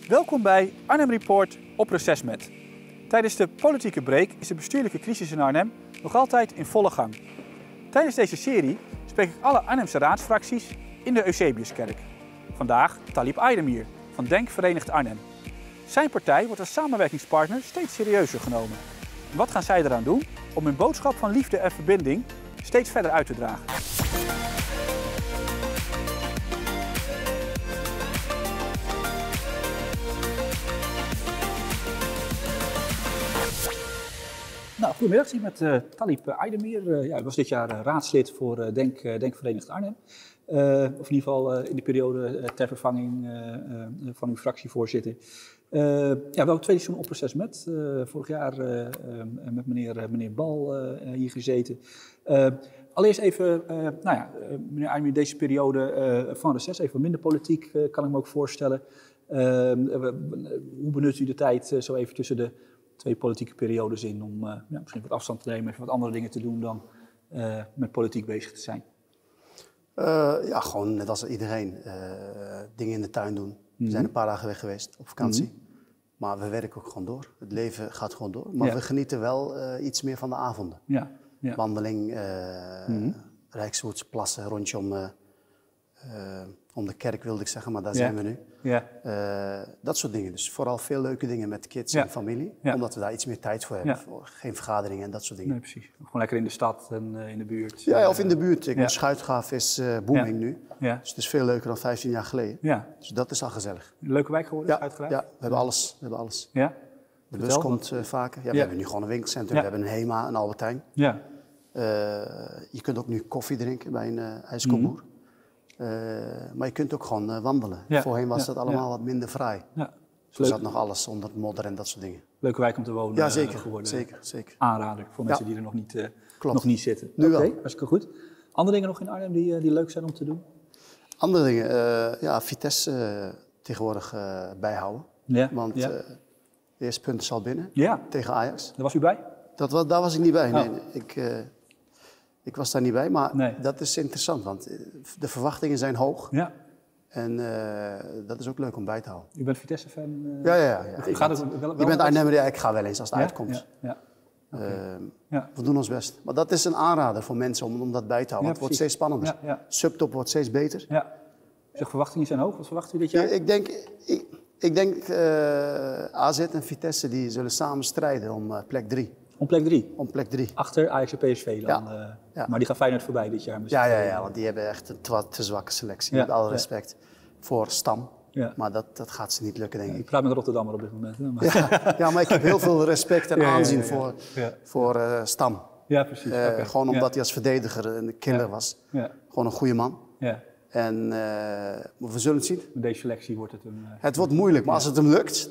Welkom bij Arnhem Report op reces met. Tijdens de politieke break is de bestuurlijke crisis in Arnhem nog altijd in volle gang. Tijdens deze serie spreek ik alle Arnhemse raadsfracties in de Eusebiuskerk. Vandaag Talib Aydemir van Denk Verenigd Arnhem. Zijn partij wordt als samenwerkingspartner steeds serieuzer genomen. En wat gaan zij eraan doen om hun boodschap van liefde en verbinding steeds verder uit te dragen? Nou, goedemiddag, ik ben met Talib Aydemir. Hij was dit jaar raadslid voor Denk Verenigd Arnhem. Of in ieder geval in de periode ter vervanging van uw fractievoorzitter. We hebben tweede seizoen op reces met. Vorig jaar met meneer Bal hier gezeten. Allereerst even, meneer Aydemir, deze periode van reces, even minder politiek, kan ik me ook voorstellen. Hoe benut u de tijd zo even tussen de twee politieke periodes in om misschien wat afstand te nemen, even wat andere dingen te doen dan met politiek bezig te zijn? Gewoon net als iedereen. Dingen in de tuin doen. We zijn een paar dagen weg geweest op vakantie. Maar we werken ook gewoon door. Het leven gaat gewoon door. Maar we genieten wel iets meer van de avonden. Ja. Wandeling, Rijksvoortse plassen, rondje om de kerk wilde ik zeggen, maar daar zijn we nu. Dat soort dingen. Dus vooral veel leuke dingen met kids en familie. Omdat we daar iets meer tijd voor hebben. Voor geen vergaderingen en dat soort dingen. Nee, precies. Gewoon lekker in de stad en in de buurt. Ja, of in de buurt. Schuitgraaf is booming nu. Ja. Dus het is veel leuker dan 15 jaar geleden. Ja. Dus dat is al gezellig. Een leuke wijk geworden, Schuitgraaf? Ja, we hebben alles. Ja? De bus komt vaker. We hebben nu gewoon een winkelcentrum. We hebben een Hema, een Albertijn. Ja. Je kunt ook nu koffie drinken bij een ijskoopboer. Maar je kunt ook gewoon wandelen. Voorheen was dat allemaal wat minder vrij. Toen zat nog alles onder het modder en dat soort dingen. Leuke wijk om te wonen. Ja, zeker. Geworden. Zeker. Aanrader voor mensen die er nog niet zitten. Nu wel. Hartstikke goed. Andere dingen nog in Arnhem die leuk zijn om te doen? Andere dingen, Vitesse tegenwoordig bijhouden. Want de eerste punt is al binnen tegen Ajax. Daar was u bij? Daar was ik niet bij. Nee. Ik was daar niet bij, maar dat is interessant, want de verwachtingen zijn hoog. Ja. En dat is ook leuk om bij te houden. U bent Vitesse-fan? Ja. Je bent Arnhemmer, ik ga wel eens als het uitkomt. We doen ons best. Maar dat is een aanrader voor mensen om dat bij te houden, want het wordt steeds spannender. Subtop wordt steeds beter. Ja. Zeg, verwachtingen zijn hoog. Wat verwacht u dit jaar? Ik denk AZ en Vitesse die zullen samen strijden om plek 3. Om plek 3? Om plek 3. Achter Ajax en PSV dan? Maar die gaan Feyenoord voorbij dit jaar misschien. Ja, want die hebben echt een te zwakke selectie. Met alle respect voor Stam. Ja. Maar dat gaat ze niet lukken, denk ik. Ik praat met Rotterdammer op dit moment. Hè? Maar ik heb heel veel respect en aanzien voor Stam. Ja, precies. Gewoon omdat hij als verdediger een killer was. Ja. Gewoon een goede man. Ja. En we zullen het zien. Met deze selectie wordt het een... Het wordt moeilijk, maar als het hem lukt,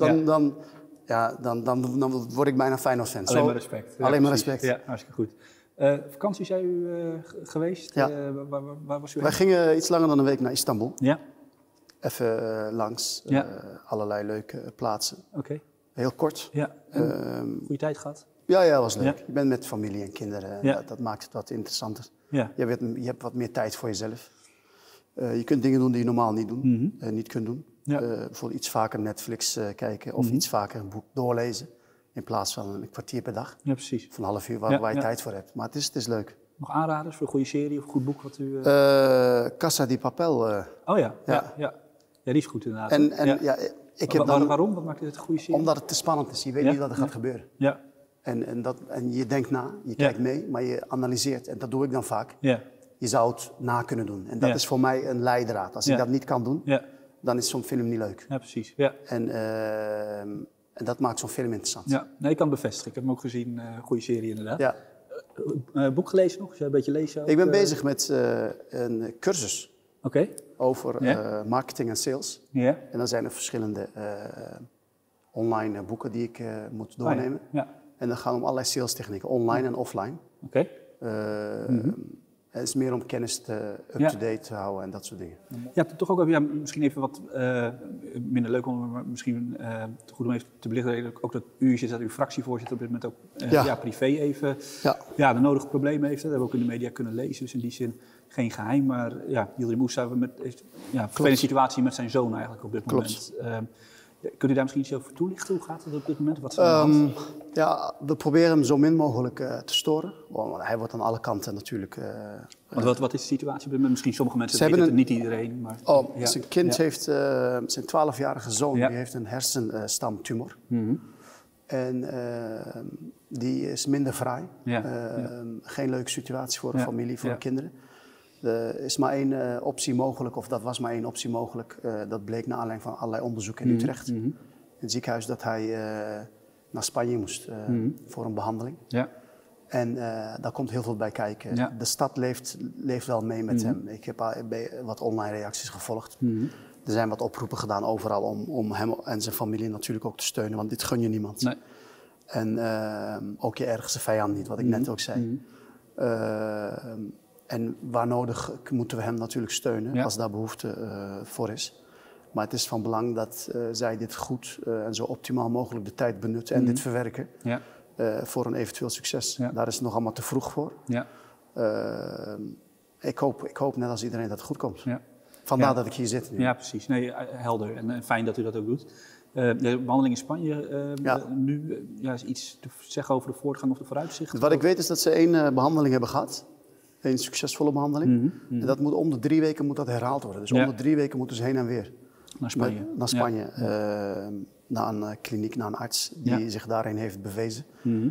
dan word ik bijna Feyenoord-fan. Alleen maar respect. Alleen maar respect. Ja, hartstikke goed. Vakantie zijn u geweest? Ja. Waar was u? Wij gingen iets langer dan een week naar Istanbul. Ja. Even langs allerlei leuke plaatsen. Oké. Heel kort. Ja. Goede tijd gehad? Ja, was leuk. Ja. Je bent met familie en kinderen. Ja. Dat maakt het wat interessanter. Ja. Je hebt wat meer tijd voor jezelf. Je kunt dingen doen die je normaal niet kunt doen. Ja. Bijvoorbeeld iets vaker Netflix kijken of iets vaker een boek doorlezen. In plaats van een kwartier per dag. Ja, precies. Van een half uur waar je tijd voor hebt. Maar het is leuk. Nog aanraders voor een goede serie of een goed boek wat u... Casa di Papel. Ja, die is goed inderdaad. Waarom? Wat maakt dit een goede serie? Omdat het te spannend is. Je weet niet wat er gaat gebeuren. Ja. En je denkt na, je kijkt mee, maar je analyseert. En dat doe ik dan vaak. Ja. Je zou het na kunnen doen. En dat is voor mij een leidraad. Als ik dat niet kan doen, dan is zo'n film niet leuk. Ja, precies. Ja. En dat maakt zo'n film interessant. Ja, nee, ik kan het bevestigen. Ik heb hem ook gezien. Goede serie inderdaad. Ja. Boek gelezen nog? Als je een beetje lezen? Ik ben bezig met een cursus over marketing en sales. Ja. En dan zijn er verschillende online boeken die ik moet doornemen. En dan gaan het om allerlei sales technieken, online en offline. Het is meer om kennis up-to-date te houden en dat soort dingen. Ja, toch ook misschien even wat minder leuk, maar misschien goed om even te belichten. Ook dat u zit, dat uw fractievoorzitter op dit moment ook privé even de nodige problemen heeft. Dat hebben we ook in de media kunnen lezen. Dus in die zin geen geheim. Maar Yildirim Moussa heeft een vervelende situatie met zijn zoon eigenlijk op dit moment. Kunt u daar misschien iets over toelichten? Hoe gaat het op dit moment? Wat ja, we proberen hem zo min mogelijk te storen. Want hij wordt aan alle kanten natuurlijk... wat is de situatie? Misschien sommige mensen weten het, niet iedereen. Maar, zijn kind heeft... zijn 12-jarige zoon die heeft een hersenstamtumor. En die is minder fraai. Geen leuke situatie voor een familie, voor de kinderen. Er is maar één optie mogelijk, of dat was maar één optie mogelijk. Dat bleek naar aanleiding van allerlei onderzoeken in Utrecht. In het ziekenhuis dat hij naar Spanje moest voor een behandeling. En daar komt heel veel bij kijken. De stad leeft wel mee met hem. Ik heb wat online reacties gevolgd. Er zijn wat oproepen gedaan overal om hem en zijn familie natuurlijk ook te steunen. Want dit gun je niemand. Nee. En ook je ergste vijand niet, wat ik net ook zei. En waar nodig moeten we hem natuurlijk steunen als daar behoefte voor is. Maar het is van belang dat zij dit goed en zo optimaal mogelijk de tijd benutten en dit verwerken voor een eventueel succes. Daar is het nog allemaal te vroeg voor. Ik hoop net als iedereen dat het goed komt. Vandaar dat ik hier zit nu. Ja, precies. Nee, helder. En fijn dat u dat ook doet. De behandeling in Spanje, nu is iets te zeggen over de voortgang of de vooruitzichten? Wat ik weet is dat ze 1 behandeling hebben gehad. 1 succesvolle behandeling. En dat moet om de 3 weken moet dat herhaald worden. Dus om de 3 weken moeten ze heen en weer. Naar Spanje? Naar Spanje. Naar een kliniek, naar een arts die zich daarin heeft bewezen.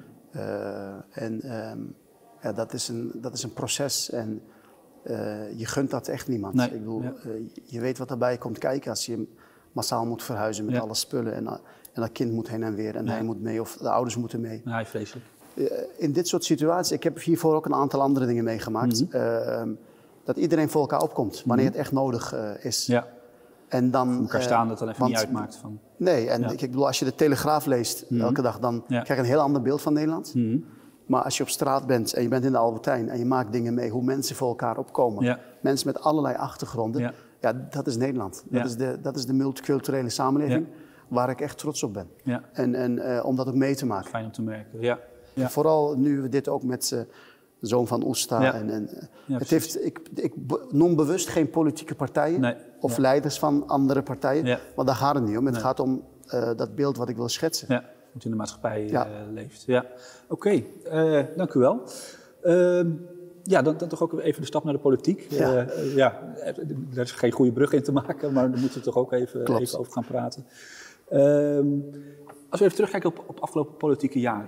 Dat is een proces en je gunt dat echt niemand. Nee. Ik bedoel, je weet wat erbij komt kijken als je massaal moet verhuizen met alle spullen. En dat kind moet heen en weer en hij moet mee of de ouders moeten mee. Ja, vreselijk. In dit soort situaties, ik heb hiervoor ook een aantal andere dingen meegemaakt. Dat iedereen voor elkaar opkomt wanneer het echt nodig is. En dan, voor elkaar staan dat dan even niet uitmaakt. Van... Nee, en ik bedoel, als je de Telegraaf leest elke dag, dan krijg je een heel ander beeld van Nederland. Maar als je op straat bent en je bent in de Albertijn en je maakt dingen mee, hoe mensen voor elkaar opkomen. Mensen met allerlei achtergronden. Ja, dat is Nederland. Dat is de multiculturele samenleving waar ik echt trots op ben. En om dat ook mee te maken. Fijn om te merken, Vooral nu we dit ook met de zoon van Oesta. Ik noem bewust geen politieke partijen of leiders van andere partijen. Want daar gaat het niet om. Het gaat om dat beeld wat ik wil schetsen. Ja, wat in de maatschappij leeft. Ja. Oké, dank u wel. Dan toch ook even de stap naar de politiek. Daar is geen goede brug in te maken, maar daar moeten we toch ook even over gaan praten. Als we even terugkijken op het afgelopen politieke jaar.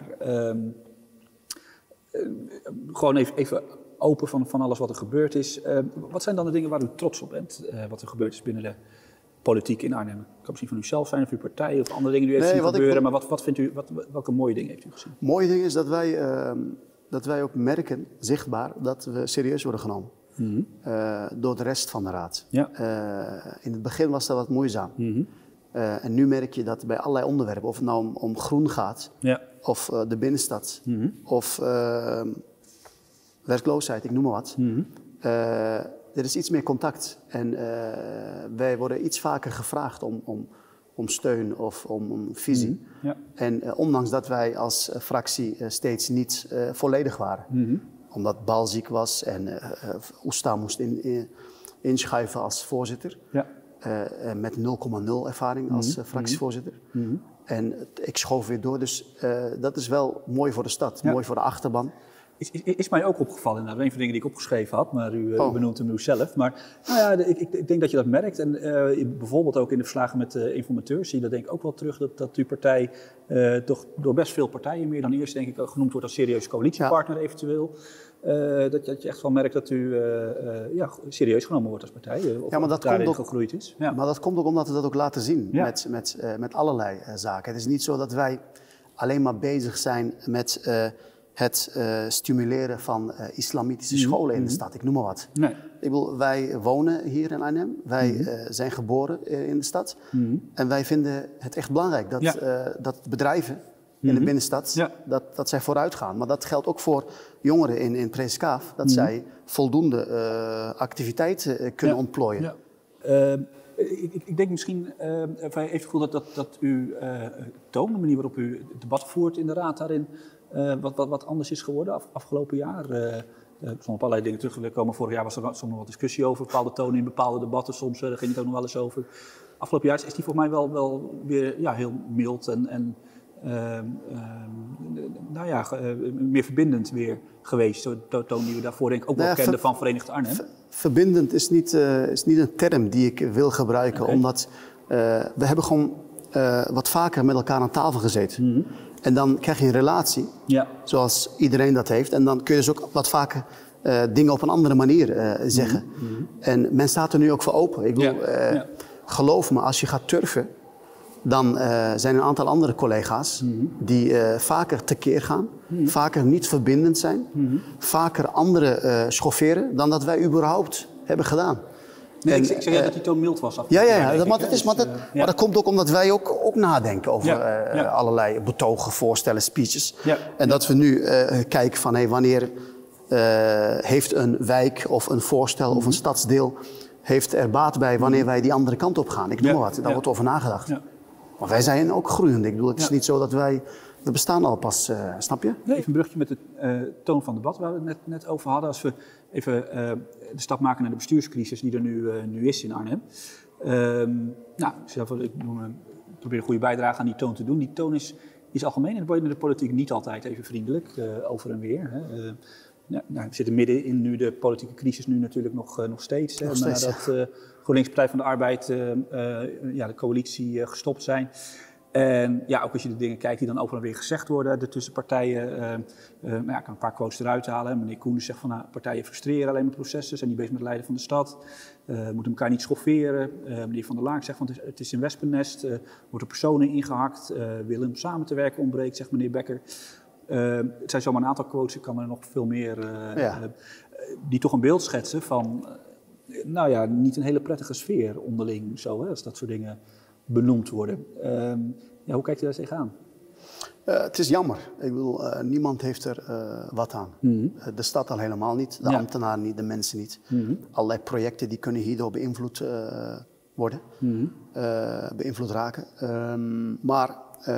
Gewoon even open van alles wat er gebeurd is. Wat zijn dan de dingen waar u trots op bent? Wat er gebeurd is binnen de politiek in Arnhem? Het kan misschien van uzelf zijn of uw partij of andere dingen die u heeft zien gebeuren. Maar wat vindt u, welke mooie dingen heeft u gezien? Mooie ding is dat wij ook merken, zichtbaar, dat we serieus worden genomen. Door de rest van de raad. In het begin was dat wat moeizaam. En nu merk je dat bij allerlei onderwerpen, of het nou om groen gaat, of de binnenstad, of werkloosheid, ik noem maar wat. Er is iets meer contact. En wij worden iets vaker gevraagd om steun of om visie. En ondanks dat wij als fractie steeds niet volledig waren. Omdat Bal ziek was en Oesta moest inschuiven als voorzitter. Met 0,0 ervaring als fractievoorzitter. En ik schoof weer door, dus dat is wel mooi voor de stad, mooi voor de achterban. Is mij ook opgevallen, een van de dingen die ik opgeschreven had, maar u benoemt hem nu zelf. Maar ik denk dat je dat merkt. En bijvoorbeeld ook in de verslagen met informateurs zie je dat denk ik ook wel terug, dat uw partij toch door best veel partijen, meer dan eerst denk ik, genoemd wordt als serieuze coalitiepartner eventueel. Dat je echt wel merkt dat u serieus genomen wordt als partij. Maar dat komt ook gegroeid is. Maar dat komt ook omdat we dat ook laten zien met allerlei zaken. Het is niet zo dat wij alleen maar bezig zijn met het stimuleren van islamitische scholen in de stad. Ik noem maar wat. Ik bedoel, wij wonen hier in Arnhem. Wij zijn geboren in de stad. En wij vinden het echt belangrijk dat bedrijven in de binnenstad, dat zij vooruit gaan. Maar dat geldt ook voor jongeren in Preeskaaf, dat zij voldoende activiteiten kunnen ontplooien. Ik denk misschien even het gevoel dat u toon, de manier waarop u het debat voert in de raad daarin, wat anders is geworden afgelopen jaar. Soms op allerlei dingen teruggekomen. Vorig jaar was er soms nog wat discussie over bepaalde tonen in bepaalde debatten. Soms ging het ook nog wel eens over afgelopen jaar is die volgens mij wel weer heel mild en meer verbindend weer geweest. Zo'n toon die we daarvoor denk ik ook wel kenden van Verenigd Arnhem. Verbindend is niet een term die ik wil gebruiken, omdat we hebben gewoon wat vaker met elkaar aan tafel gezeten. Mm-hmm. En dan krijg je een relatie, zoals iedereen dat heeft. En dan kun je dus ook wat vaker dingen op een andere manier zeggen. Mm-hmm. En men staat er nu ook voor open. Ik bedoel, geloof me, als je gaat turfen, dan zijn er een aantal andere collega's die vaker tekeer gaan, vaker niet verbindend zijn, vaker anderen schofferen dan dat wij überhaupt hebben gedaan. Nee, ik zeg dat die toon mild was. Maar dat komt ook omdat wij ook nadenken over allerlei betogen, voorstellen, speeches. Ja. En dat we nu kijken van wanneer heeft een wijk of een voorstel of een stadsdeel heeft er baat bij wanneer wij die andere kant op gaan. Ik noem maar wat, daar wordt over nagedacht. Ja. Maar wij zijn ook groeiend. Ik bedoel, het is niet zo dat we bestaan al pas, snap je? Nee, even een brugje met de toon van debat waar we het net over hadden. Als we even de stap maken naar de bestuurscrisis die er nu is in Arnhem. Ik probeer een goede bijdrage aan die toon te doen. Die toon is algemeen in de politiek niet altijd even vriendelijk, over en weer. Hè. We zitten midden in nu de politieke crisis nu natuurlijk nog steeds. Nadat GroenLinks, Partij van de Arbeid, de coalitie gestopt zijn. En ook als je de dingen kijkt die dan over en weer gezegd worden, de tussenpartijen, ik kan een paar quotes eruit halen. Meneer Koenders zegt van partijen frustreren alleen maar processen, zijn niet bezig met het leiden van de stad, moeten elkaar niet schofferen. Meneer Van der Laak zegt van het is een wespennest, wordt er personen ingehakt, willen om samen te werken ontbreekt, zegt meneer Bekker. Het zijn zomaar een aantal quotes, ik kan er nog veel meer, die toch een beeld schetsen van, niet een hele prettige sfeer onderling, zo, als dat soort dingen benoemd worden. Hoe kijkt u daar tegenaan? Het is jammer. Ik bedoel, niemand heeft er wat aan. Mm-hmm. De stad al helemaal niet, de ambtenaren niet, de mensen niet. Mm-hmm. Allerlei projecten die kunnen hierdoor beïnvloed worden, beïnvloed raken. Maar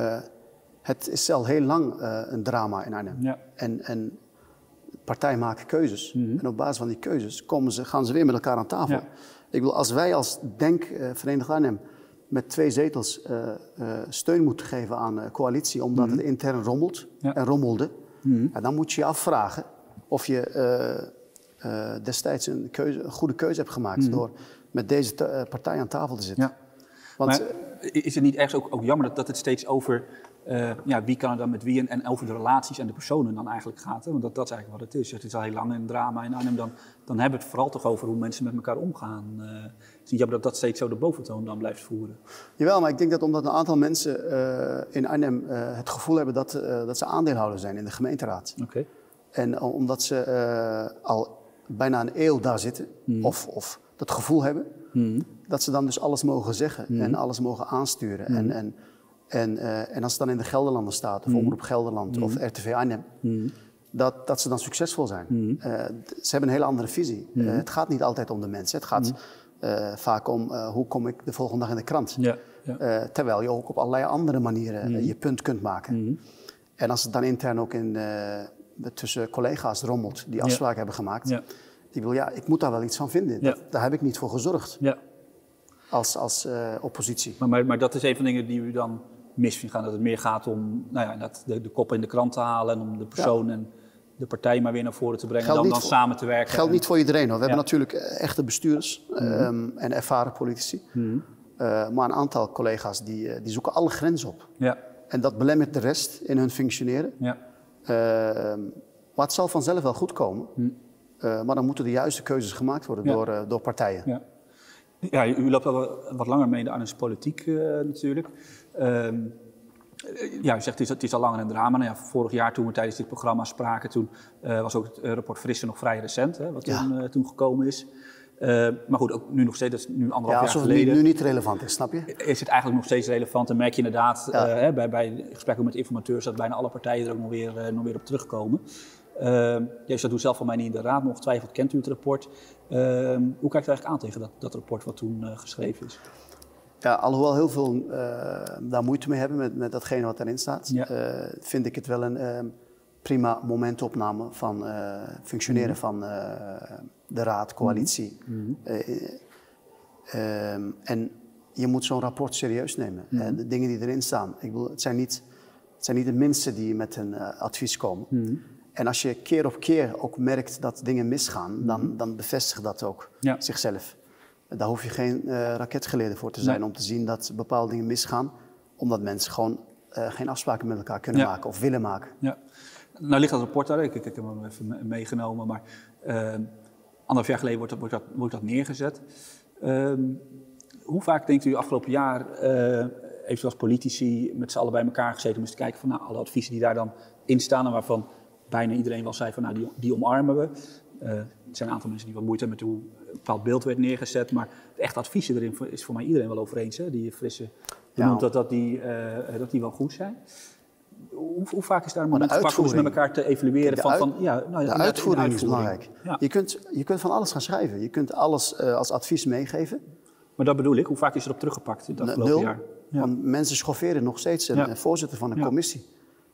het is al heel lang een drama in Arnhem. Ja. En partijen maken keuzes. Mm-hmm. En op basis van die keuzes gaan ze weer met elkaar aan tafel. Ja. Ik bedoel, als wij als Verenigd Arnhem met 2 zetels steun moeten geven aan coalitie, omdat het intern rommelt en rommelde, dan moet je je afvragen of je destijds een goede keuze hebt gemaakt door met deze partij aan tafel te zitten. Ja. Want, maar is het niet ergens ook jammer dat het steeds over wie kan er dan met wie en over de relaties en de personen dan eigenlijk gaat? Hè? Want dat is eigenlijk wat het is. Het is al heel lang een drama in Arnhem. Dan hebben we het vooral toch over hoe mensen met elkaar omgaan. Het is niet jammer dat steeds zo de boventoon dan blijft voeren. Jawel, maar ik denk dat omdat een aantal mensen in Arnhem het gevoel hebben dat ze aandeelhouder zijn in de gemeenteraad. Okay. En omdat ze al bijna een eeuw daar zitten, of dat gevoel hebben, dat ze dan dus alles mogen zeggen en alles mogen aansturen. En als het dan in de Gelderlanden staat, of Omroep Gelderland, of RTV Arnhem, dat ze dan succesvol zijn. Ze hebben een hele andere visie. Het gaat niet altijd om de mensen. Het gaat vaak om hoe kom ik de volgende dag in de krant. Ja, ja. Terwijl je ook op allerlei andere manieren je punt kunt maken. En als het dan intern ook tussen collega's rommelt die afspraken hebben gemaakt. Ja. Ik moet daar wel iets van vinden. Ja. Daar heb ik niet voor gezorgd. Ja. Als oppositie. Maar dat is een van de dingen die u dan mis vindt gaan. Dat het meer gaat om de kop in de krant te halen en om de persoon en de partij maar weer naar voren te brengen. Dan samen te werken. Geldt niet voor iedereen hoor. We hebben natuurlijk echte bestuurders en ervaren politici. Maar een aantal collega's die zoeken alle grenzen op. Ja. En dat belemmert de rest in hun functioneren. Ja. Maar het zal vanzelf wel goed komen. Maar dan moeten de juiste keuzes gemaakt worden door partijen. Ja. Ja, u loopt al wat langer mee in de Arnhemse politiek natuurlijk. U zegt het is al langer een drama. Vorig jaar toen we tijdens dit programma spraken, toen was ook het rapport Frisse nog vrij recent, wat toen gekomen is. Maar goed, ook nu nog steeds, dat is nu 1,5 jaar geleden. Alsof het nu niet relevant is, snap je? Is het eigenlijk nog steeds relevant en merk je inderdaad bij gesprekken met informateurs dat bijna alle partijen er ook nog weer op terugkomen. Jij zat toen zelf van mij niet in de raad, maar ongetwijfeld kent u het rapport. Hoe kijkt u eigenlijk aan tegen dat rapport wat toen geschreven is? Ja, alhoewel heel veel daar moeite mee hebben met datgene wat erin staat, vind ik het wel een prima momentopname van functioneren van de raad, coalitie. En je moet zo'n rapport serieus nemen. De dingen die erin staan. Ik bedoel, het zijn niet de mensen die met een advies komen. En als je keer op keer ook merkt dat dingen misgaan, dan bevestigt dat ook zichzelf. Daar hoef je geen raketgeleerde voor te zijn om te zien dat bepaalde dingen misgaan, omdat mensen gewoon geen afspraken met elkaar kunnen maken of willen maken. Ja. Nou ligt dat rapport daar, ik heb hem even meegenomen, maar 1,5 jaar geleden wordt dat neergezet. Hoe vaak denkt u afgelopen jaar, heeft als politici met z'n allen bij elkaar gezeten om eens te kijken van alle adviezen die daar dan in staan en waarvan bijna iedereen wel zei van die omarmen we. Er zijn een aantal mensen die wat moeite hebben met hoe een bepaald beeld werd neergezet, maar de echte adviezen erin is voor mij iedereen wel over eens. Hè? Die frisse benoemt dat die wel goed zijn. Hoe vaak is daar een moment gepakt om eens met elkaar te evalueren? De uitvoering is belangrijk. Ja. Je kunt van alles gaan schrijven. Je kunt alles als advies meegeven. Maar dat bedoel ik. Hoe vaak is erop teruggepakt in het afgelopen jaar? Ja. Want mensen schofferen nog steeds een voorzitter van een commissie.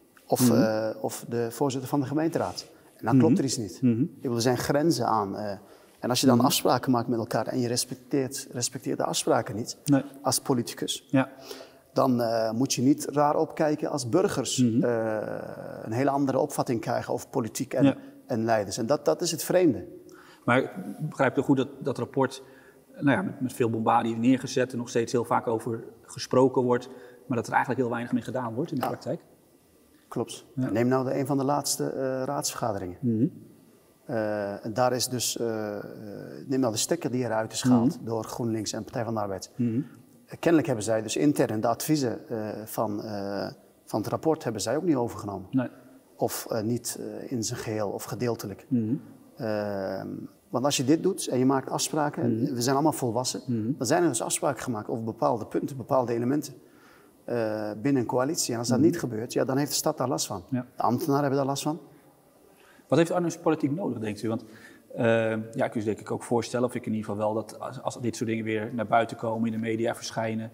Of de voorzitter van de gemeenteraad. En dan klopt er iets niet. Er zijn grenzen aan. En als je dan afspraken maakt met elkaar en je respecteert de afspraken niet als politicus. Ja. Dan moet je niet raar opkijken als burgers een hele andere opvatting krijgen over politiek en leiders. En dat is het vreemde. Maar ik begrijp toch goed dat rapport met veel bombardie neergezet en nog steeds heel vaak over gesproken wordt, maar dat er eigenlijk heel weinig mee gedaan wordt in de praktijk? Klopt. Ja. Neem nou een van de laatste raadsvergaderingen. En daar is dus, neem nou de stekker die eruit is gehaald door GroenLinks en Partij van de Arbeid. Kennelijk hebben zij dus intern de adviezen van het rapport hebben zij ook niet overgenomen. Nee. Of niet in zijn geheel of gedeeltelijk. Want als je dit doet en je maakt afspraken, en we zijn allemaal volwassen, dan zijn er dus afspraken gemaakt over bepaalde punten, bepaalde elementen binnen een coalitie. En als dat niet gebeurt, dan heeft de stad daar last van. Ja. De ambtenaren hebben daar last van. Wat heeft Arnhems politiek nodig, denkt u? Want ik kunt denk ik ook voorstellen, of ik in ieder geval wel, dat als dit soort dingen weer naar buiten komen, in de media verschijnen,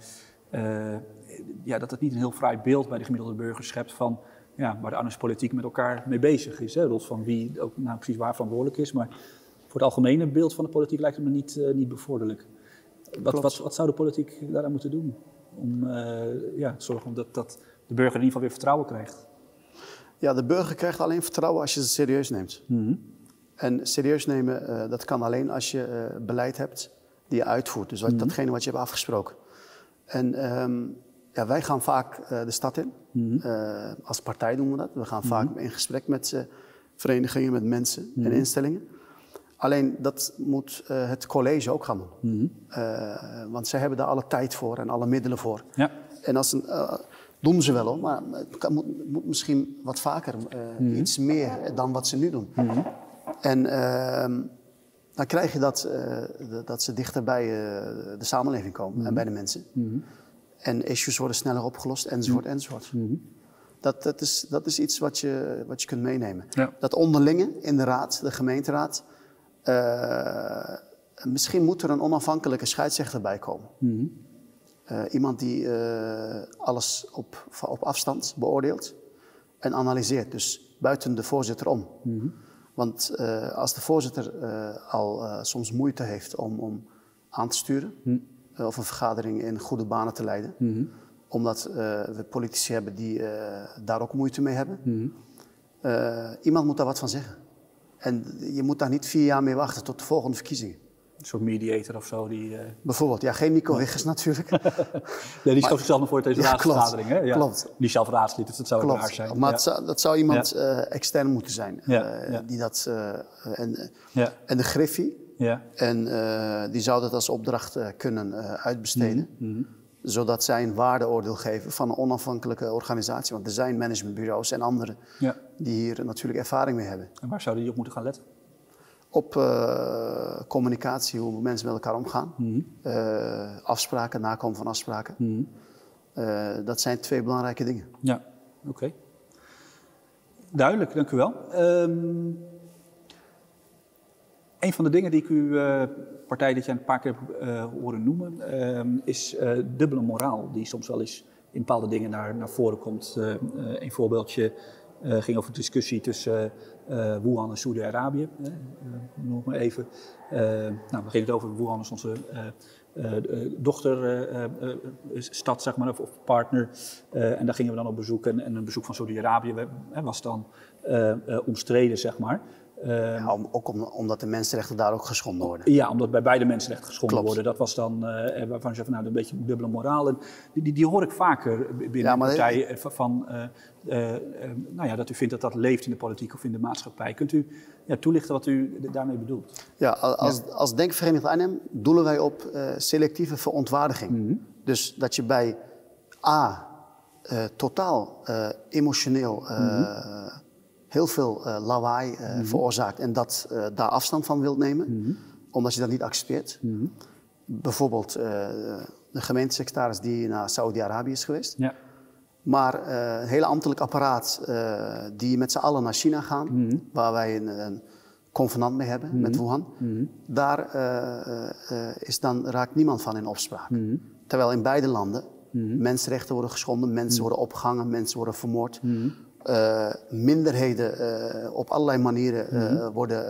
dat het niet een heel fraai beeld bij de gemiddelde burger schept van waar de Arnhems politiek met elkaar mee bezig is. Hè? Los van wie ook precies waar verantwoordelijk is. Maar voor het algemene beeld van de politiek lijkt het me niet bevorderlijk. Wat zou de politiek daaraan moeten doen? Om te zorgen dat de burger in ieder geval weer vertrouwen krijgt. Ja, de burger krijgt alleen vertrouwen als je het serieus neemt. En serieus nemen, dat kan alleen als je beleid hebt die je uitvoert. Dus datgene wat je hebt afgesproken. En wij gaan vaak de stad in. Als partij doen we dat. We gaan vaak in gesprek met verenigingen, met mensen en instellingen. Alleen dat moet het college ook gaan doen. Want zij hebben daar alle tijd voor en alle middelen voor. Ja. En doen ze wel, maar het moet misschien wat vaker, iets meer dan wat ze nu doen. En dan krijg je dat ze dichter bij de samenleving komen en bij de mensen. En issues worden sneller opgelost, enzovoort. Dat is iets wat je kunt meenemen. Ja. Dat onderlinge in de raad, de gemeenteraad, misschien moet er een onafhankelijke scheidsrechter bij komen. Iemand die alles op afstand beoordeelt en analyseert, dus buiten de voorzitter om. Want als de voorzitter al soms moeite heeft om aan te sturen of een vergadering in goede banen te leiden, omdat we politici hebben die daar ook moeite mee hebben, iemand moet daar wat van zeggen. En je moet daar niet 4 jaar mee wachten tot de volgende verkiezingen. Een soort mediator of zo? Bijvoorbeeld, geen Nico Wiggers natuurlijk. Nee, die stelt zichzelf nog voor deze raadsvergadering. Hè? Ja. Klopt. Die zelf raadslid, dus dat zou raar zijn. Maar dat zou iemand extern moeten zijn. Die dat, en de Griffie. Ja. En die zou dat als opdracht kunnen uitbesteden. Zodat zij een waardeoordeel geven van een onafhankelijke organisatie. Want er zijn managementbureaus en anderen die hier natuurlijk ervaring mee hebben. En waar zouden die op moeten gaan letten? Op communicatie, hoe mensen met elkaar omgaan. Afspraken, nakomen van afspraken. Dat zijn 2 belangrijke dingen. Ja, oké. Duidelijk, dank u wel. Een van de dingen die ik uw partij dit jaar een paar keer heb horen noemen, is dubbele moraal, die soms wel eens in bepaalde dingen naar voren komt. Een voorbeeldje ging over de discussie tussen Wuhan en Saudi-Arabië. Nog maar even. We gingen het over Wuhan is onze dochterstad, zeg maar, of partner. En daar gingen we dan op bezoek. En een bezoek van Saudi-Arabië was dan omstreden, zeg maar. Ook omdat de mensenrechten daar ook geschonden worden. Ja, omdat bij beide mensenrechten geschonden worden. Dat was dan waarvan je zegt, nou, een beetje dubbele moraal. En die hoor ik vaker binnen de partij dat u vindt dat leeft in de politiek of in de maatschappij. Kunt u toelichten wat u daarmee bedoelt? Ja, als Denkvereniging Arnhem doelen wij op selectieve verontwaardiging. Mm-hmm. Dus dat je bij totaal emotioneel heel veel lawaai veroorzaakt en daar afstand van wilt nemen, omdat je dat niet accepteert. Bijvoorbeeld de gemeentesecretaris die naar Saudi-Arabië is geweest. Ja. Maar een hele ambtelijk apparaat die met z'n allen naar China gaan, waar wij een convenant mee hebben met Wuhan, daar raakt niemand van in opspraak. Terwijl in beide landen mensenrechten worden geschonden, mensen worden opgehangen, mensen worden vermoord. Minderheden op allerlei manieren worden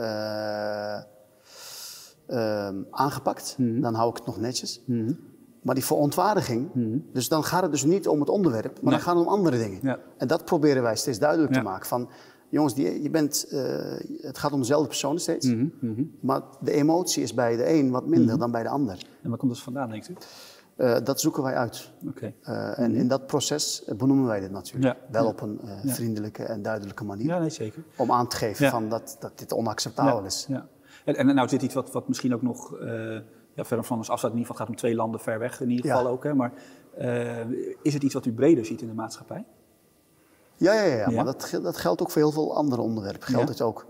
aangepakt. Dan hou ik het nog netjes. Maar die verontwaardiging, dus dan gaat het dus niet om het onderwerp, maar dan gaat het om andere dingen. Ja. En dat proberen wij steeds duidelijk te maken. Van, jongens, het gaat om dezelfde personen steeds, maar de emotie is bij de een wat minder dan bij de ander. En waar komt dat vandaan, denkt u? Dat zoeken wij uit. Okay. En in dat proces benoemen wij dit natuurlijk. Ja. Wel op een vriendelijke en duidelijke manier. Ja, nee, zeker. Om aan te geven van dat dit onacceptabel is. Ja. En nou zit iets wat misschien ook nog verder van ons afstaat. In ieder geval gaat om 2 landen ver weg in ieder geval ook. Hè? Maar is het iets wat u breder ziet in de maatschappij? Ja. Maar dat geldt ook voor heel veel andere onderwerpen. Geldt het ook.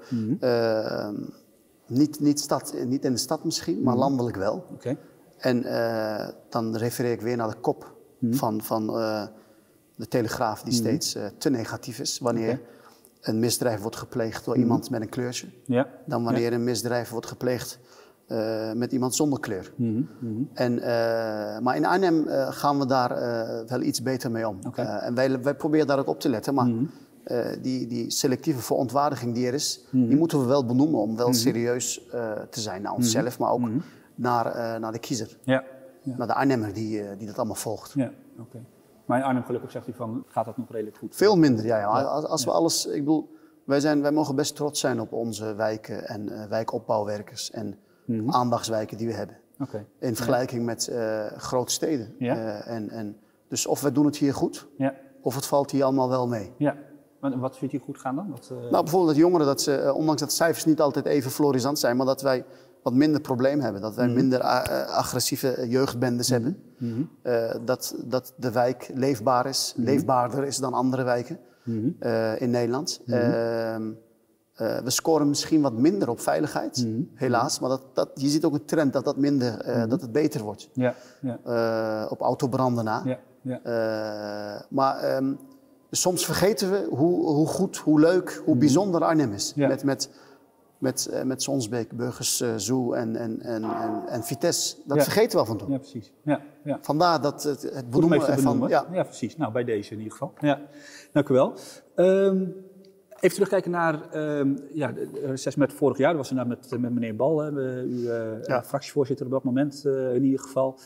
Niet in de stad misschien, maar landelijk wel. Okay. En dan refereer ik weer naar de kop van de Telegraaf die steeds te negatief is. Wanneer een misdrijf wordt gepleegd door iemand met een kleurtje. Ja. Dan wanneer een misdrijf wordt gepleegd met iemand zonder kleur. Maar in Arnhem gaan we daar wel iets beter mee om. Okay. En wij proberen daar ook op te letten. Maar die selectieve verontwaardiging die er is, die moeten we wel benoemen om wel serieus te zijn naar onszelf, maar ook naar de kiezer. Ja. Naar de Arnhemmer die dat allemaal volgt. Ja. Okay. Maar in Arnhem gelukkig zegt u van, gaat dat nog redelijk goed? Veel minder, ja. Als we alles, ik bedoel, wij mogen best trots zijn op onze wijken en wijkopbouwwerkers en aandachtswijken die we hebben. Okay. In vergelijking met grote steden. Ja. Dus of we doen het hier goed, of het valt hier allemaal wel mee. Ja. Maar wat vindt u goed gaan dan? Nou, bijvoorbeeld dat jongeren, ondanks dat cijfers niet altijd even florisant zijn, maar dat wij wat minder probleem hebben. Dat wij minder agressieve jeugdbendes hebben. Dat de wijk leefbaar is, leefbaarder is dan andere wijken in Nederland. We scoren misschien wat minder op veiligheid, helaas. Maar je ziet ook een trend dat minder, dat het beter wordt. Ja. Op autobranden na. Ja. Maar soms vergeten we hoe goed, hoe leuk, hoe bijzonder Arnhem is. Ja. Met Sonsbeek, Burgers Zoo en Vitesse. Dat vergeten we af en toe. Ja, precies. Ja. Vandaar dat het benoemen ervan. Ja, precies. Nou, bij deze in ieder geval. Ja. Dank u wel. Even terugkijken naar het reces met vorig jaar. Dat was inderdaad met meneer Bal, uw fractievoorzitter op dat moment in ieder geval.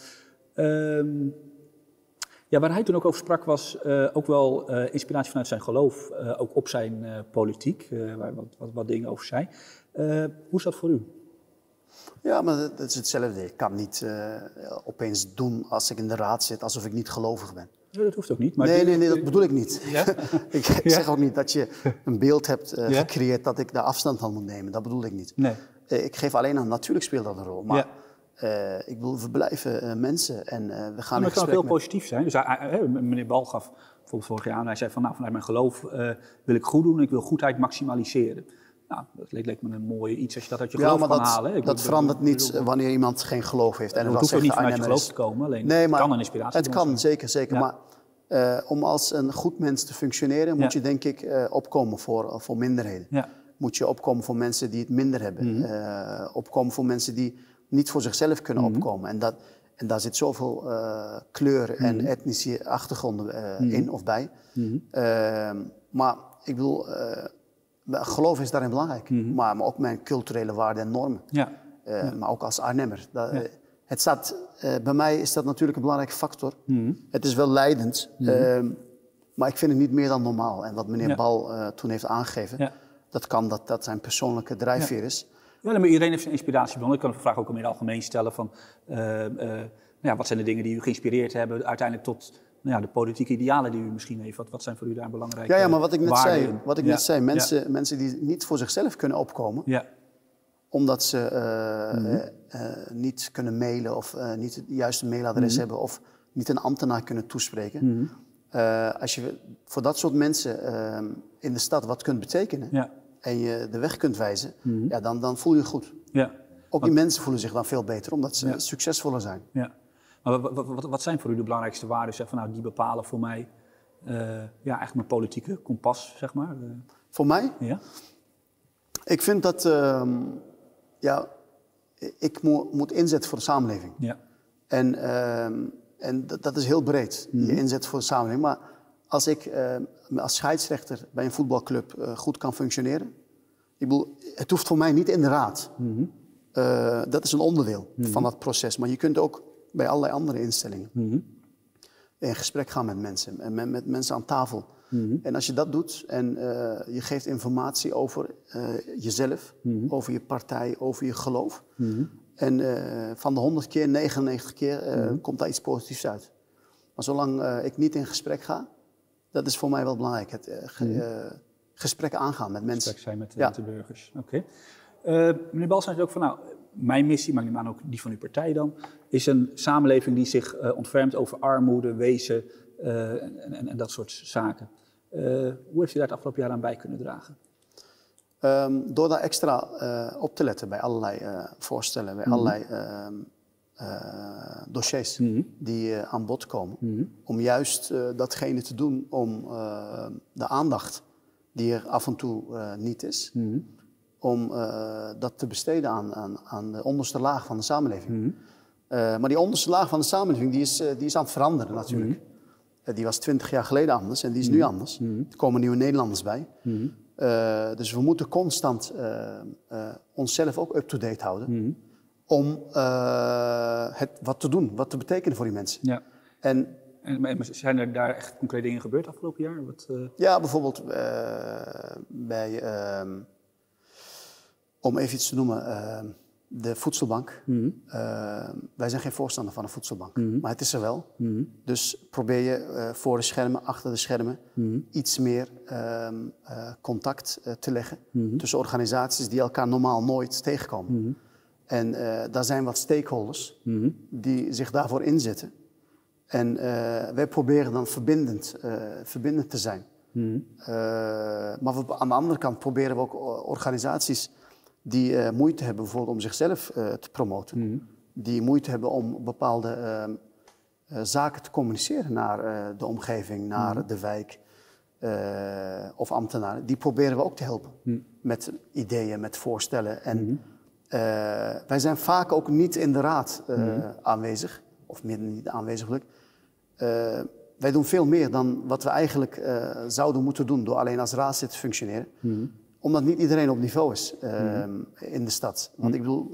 Waar hij toen ook over sprak was ook wel inspiratie vanuit zijn geloof, ook op zijn politiek, waar wat dingen over zei. Hoe is dat voor u? Ja, maar dat is hetzelfde. Ik kan niet opeens doen als ik in de raad zit alsof ik niet gelovig ben. Nee, dat hoeft ook niet. Maar nee, dat bedoel ik niet. Ja? ik zeg ook niet dat je een beeld hebt gecreëerd dat ik daar afstand van moet nemen. Dat bedoel ik niet. Nee. Ik geef alleen aan, natuurlijk speelt dat een rol. Maar ik bedoel, we blijven mensen en we gaan in gesprek. Het kan ook heel positief zijn. Dus meneer Bal gaf bijvoorbeeld vorig jaar aan, hij zei van, nou, vanuit mijn geloof wil ik goed doen en ik wil goedheid maximaliseren. Nou, dat leek me een mooi iets als je dat uit je geloof kan halen. Ja, dat verandert niet wanneer iemand geen geloof heeft. En het hoeft ook niet vanuit je geloof te komen, alleen het kan een inspiratie zijn. Het kan, zeker. Ja. Maar om als een goed mens te functioneren, moet je denk ik opkomen voor minderheden. Ja. Moet je opkomen voor mensen die het minder hebben. Opkomen voor mensen die niet voor zichzelf kunnen opkomen. En daar zit zoveel kleur en etnische achtergronden in of bij. Maar ik bedoel, geloof is daarin belangrijk. Maar ook mijn culturele waarden en normen. Ja. Maar ook als Arnhemmer. Het staat, bij mij is dat natuurlijk een belangrijke factor. Het is wel leidend, maar ik vind het niet meer dan normaal. En wat meneer Bal toen heeft aangegeven, dat kan dat zijn persoonlijke drijfveer is. Ja, maar iedereen heeft zijn inspiratiebron. Ik kan de vraag ook meer in het algemeen stellen van... wat zijn de dingen die u geïnspireerd hebben uiteindelijk tot de politieke idealen die u misschien heeft? Wat zijn voor u daar belangrijke Ja, maar wat ik net zei, mensen die niet voor zichzelf kunnen opkomen... omdat ze niet kunnen mailen of niet het juiste mailadres hebben... of niet een ambtenaar kunnen toespreken. Als je voor dat soort mensen in de stad wat kunt betekenen... en je de weg kunt wijzen, dan voel je je goed. Ook die mensen voelen zich dan veel beter, omdat ze succesvoller zijn. Ja. Maar wat zijn voor u de belangrijkste waarden? Zeg van, die bepalen voor mij eigenlijk mijn politieke kompas, zeg maar. Voor mij? Ja. Ik vind dat ik moet inzetten voor de samenleving. Ja. En dat is heel breed, je inzet voor de samenleving. Maar als ik als scheidsrechter bij een voetbalclub goed kan functioneren... Ik bedoel, het hoeft voor mij niet in de raad. Dat is een onderdeel van dat proces. Maar je kunt ook bij allerlei andere instellingen in gesprek gaan met mensen. En met mensen aan tafel. En als je dat doet en je geeft informatie over jezelf, over je partij, over je geloof. En van de 100 keer, 99 keer komt daar iets positiefs uit. Maar zolang ik niet in gesprek ga, dat is voor mij wel belangrijk. Het gesprek aangaan met mensen. Gesprek zijn met de burgers. Oké. Meneer Bal zei ook van, mijn missie, maar ik neem aan ook die van uw partij dan, is een samenleving die zich ontfermt over armoede, wezen en dat soort zaken. Hoe heeft u daar het afgelopen jaar aan bij kunnen dragen? Door daar extra op te letten bij allerlei voorstellen, bij allerlei dossiers die aan bod komen. Om juist datgene te doen om de aandacht die er af en toe niet is, om dat te besteden aan de onderste laag van de samenleving. Maar die onderste laag van de samenleving die is aan het veranderen natuurlijk. Die was 20 jaar geleden anders en die is nu anders. Er komen nieuwe Nederlanders bij. Dus we moeten constant onszelf ook up-to-date houden. Om wat te doen, wat te betekenen voor die mensen. Ja. En zijn er daar echt concrete dingen gebeurd afgelopen jaar? Ja, bijvoorbeeld bij, om even iets te noemen, de voedselbank. Wij zijn geen voorstander van een voedselbank, maar het is er wel. Dus probeer je voor de schermen, achter de schermen, iets meer contact te leggen tussen organisaties die elkaar normaal nooit tegenkomen. En daar zijn wat stakeholders die zich daarvoor inzetten. En wij proberen dan verbindend te zijn. Maar aan de andere kant proberen we ook organisaties die moeite hebben bijvoorbeeld om zichzelf te promoten. Die moeite hebben om bepaalde zaken te communiceren naar de omgeving, naar de wijk of ambtenaren. Die proberen we ook te helpen met ideeën, met voorstellen. En wij zijn vaak ook niet in de raad aanwezig, of meer niet aanwezig gelukkig. Wij doen veel meer dan wat we eigenlijk zouden moeten doen door alleen als raadslid te functioneren. Omdat niet iedereen op niveau is in de stad. Want ik bedoel,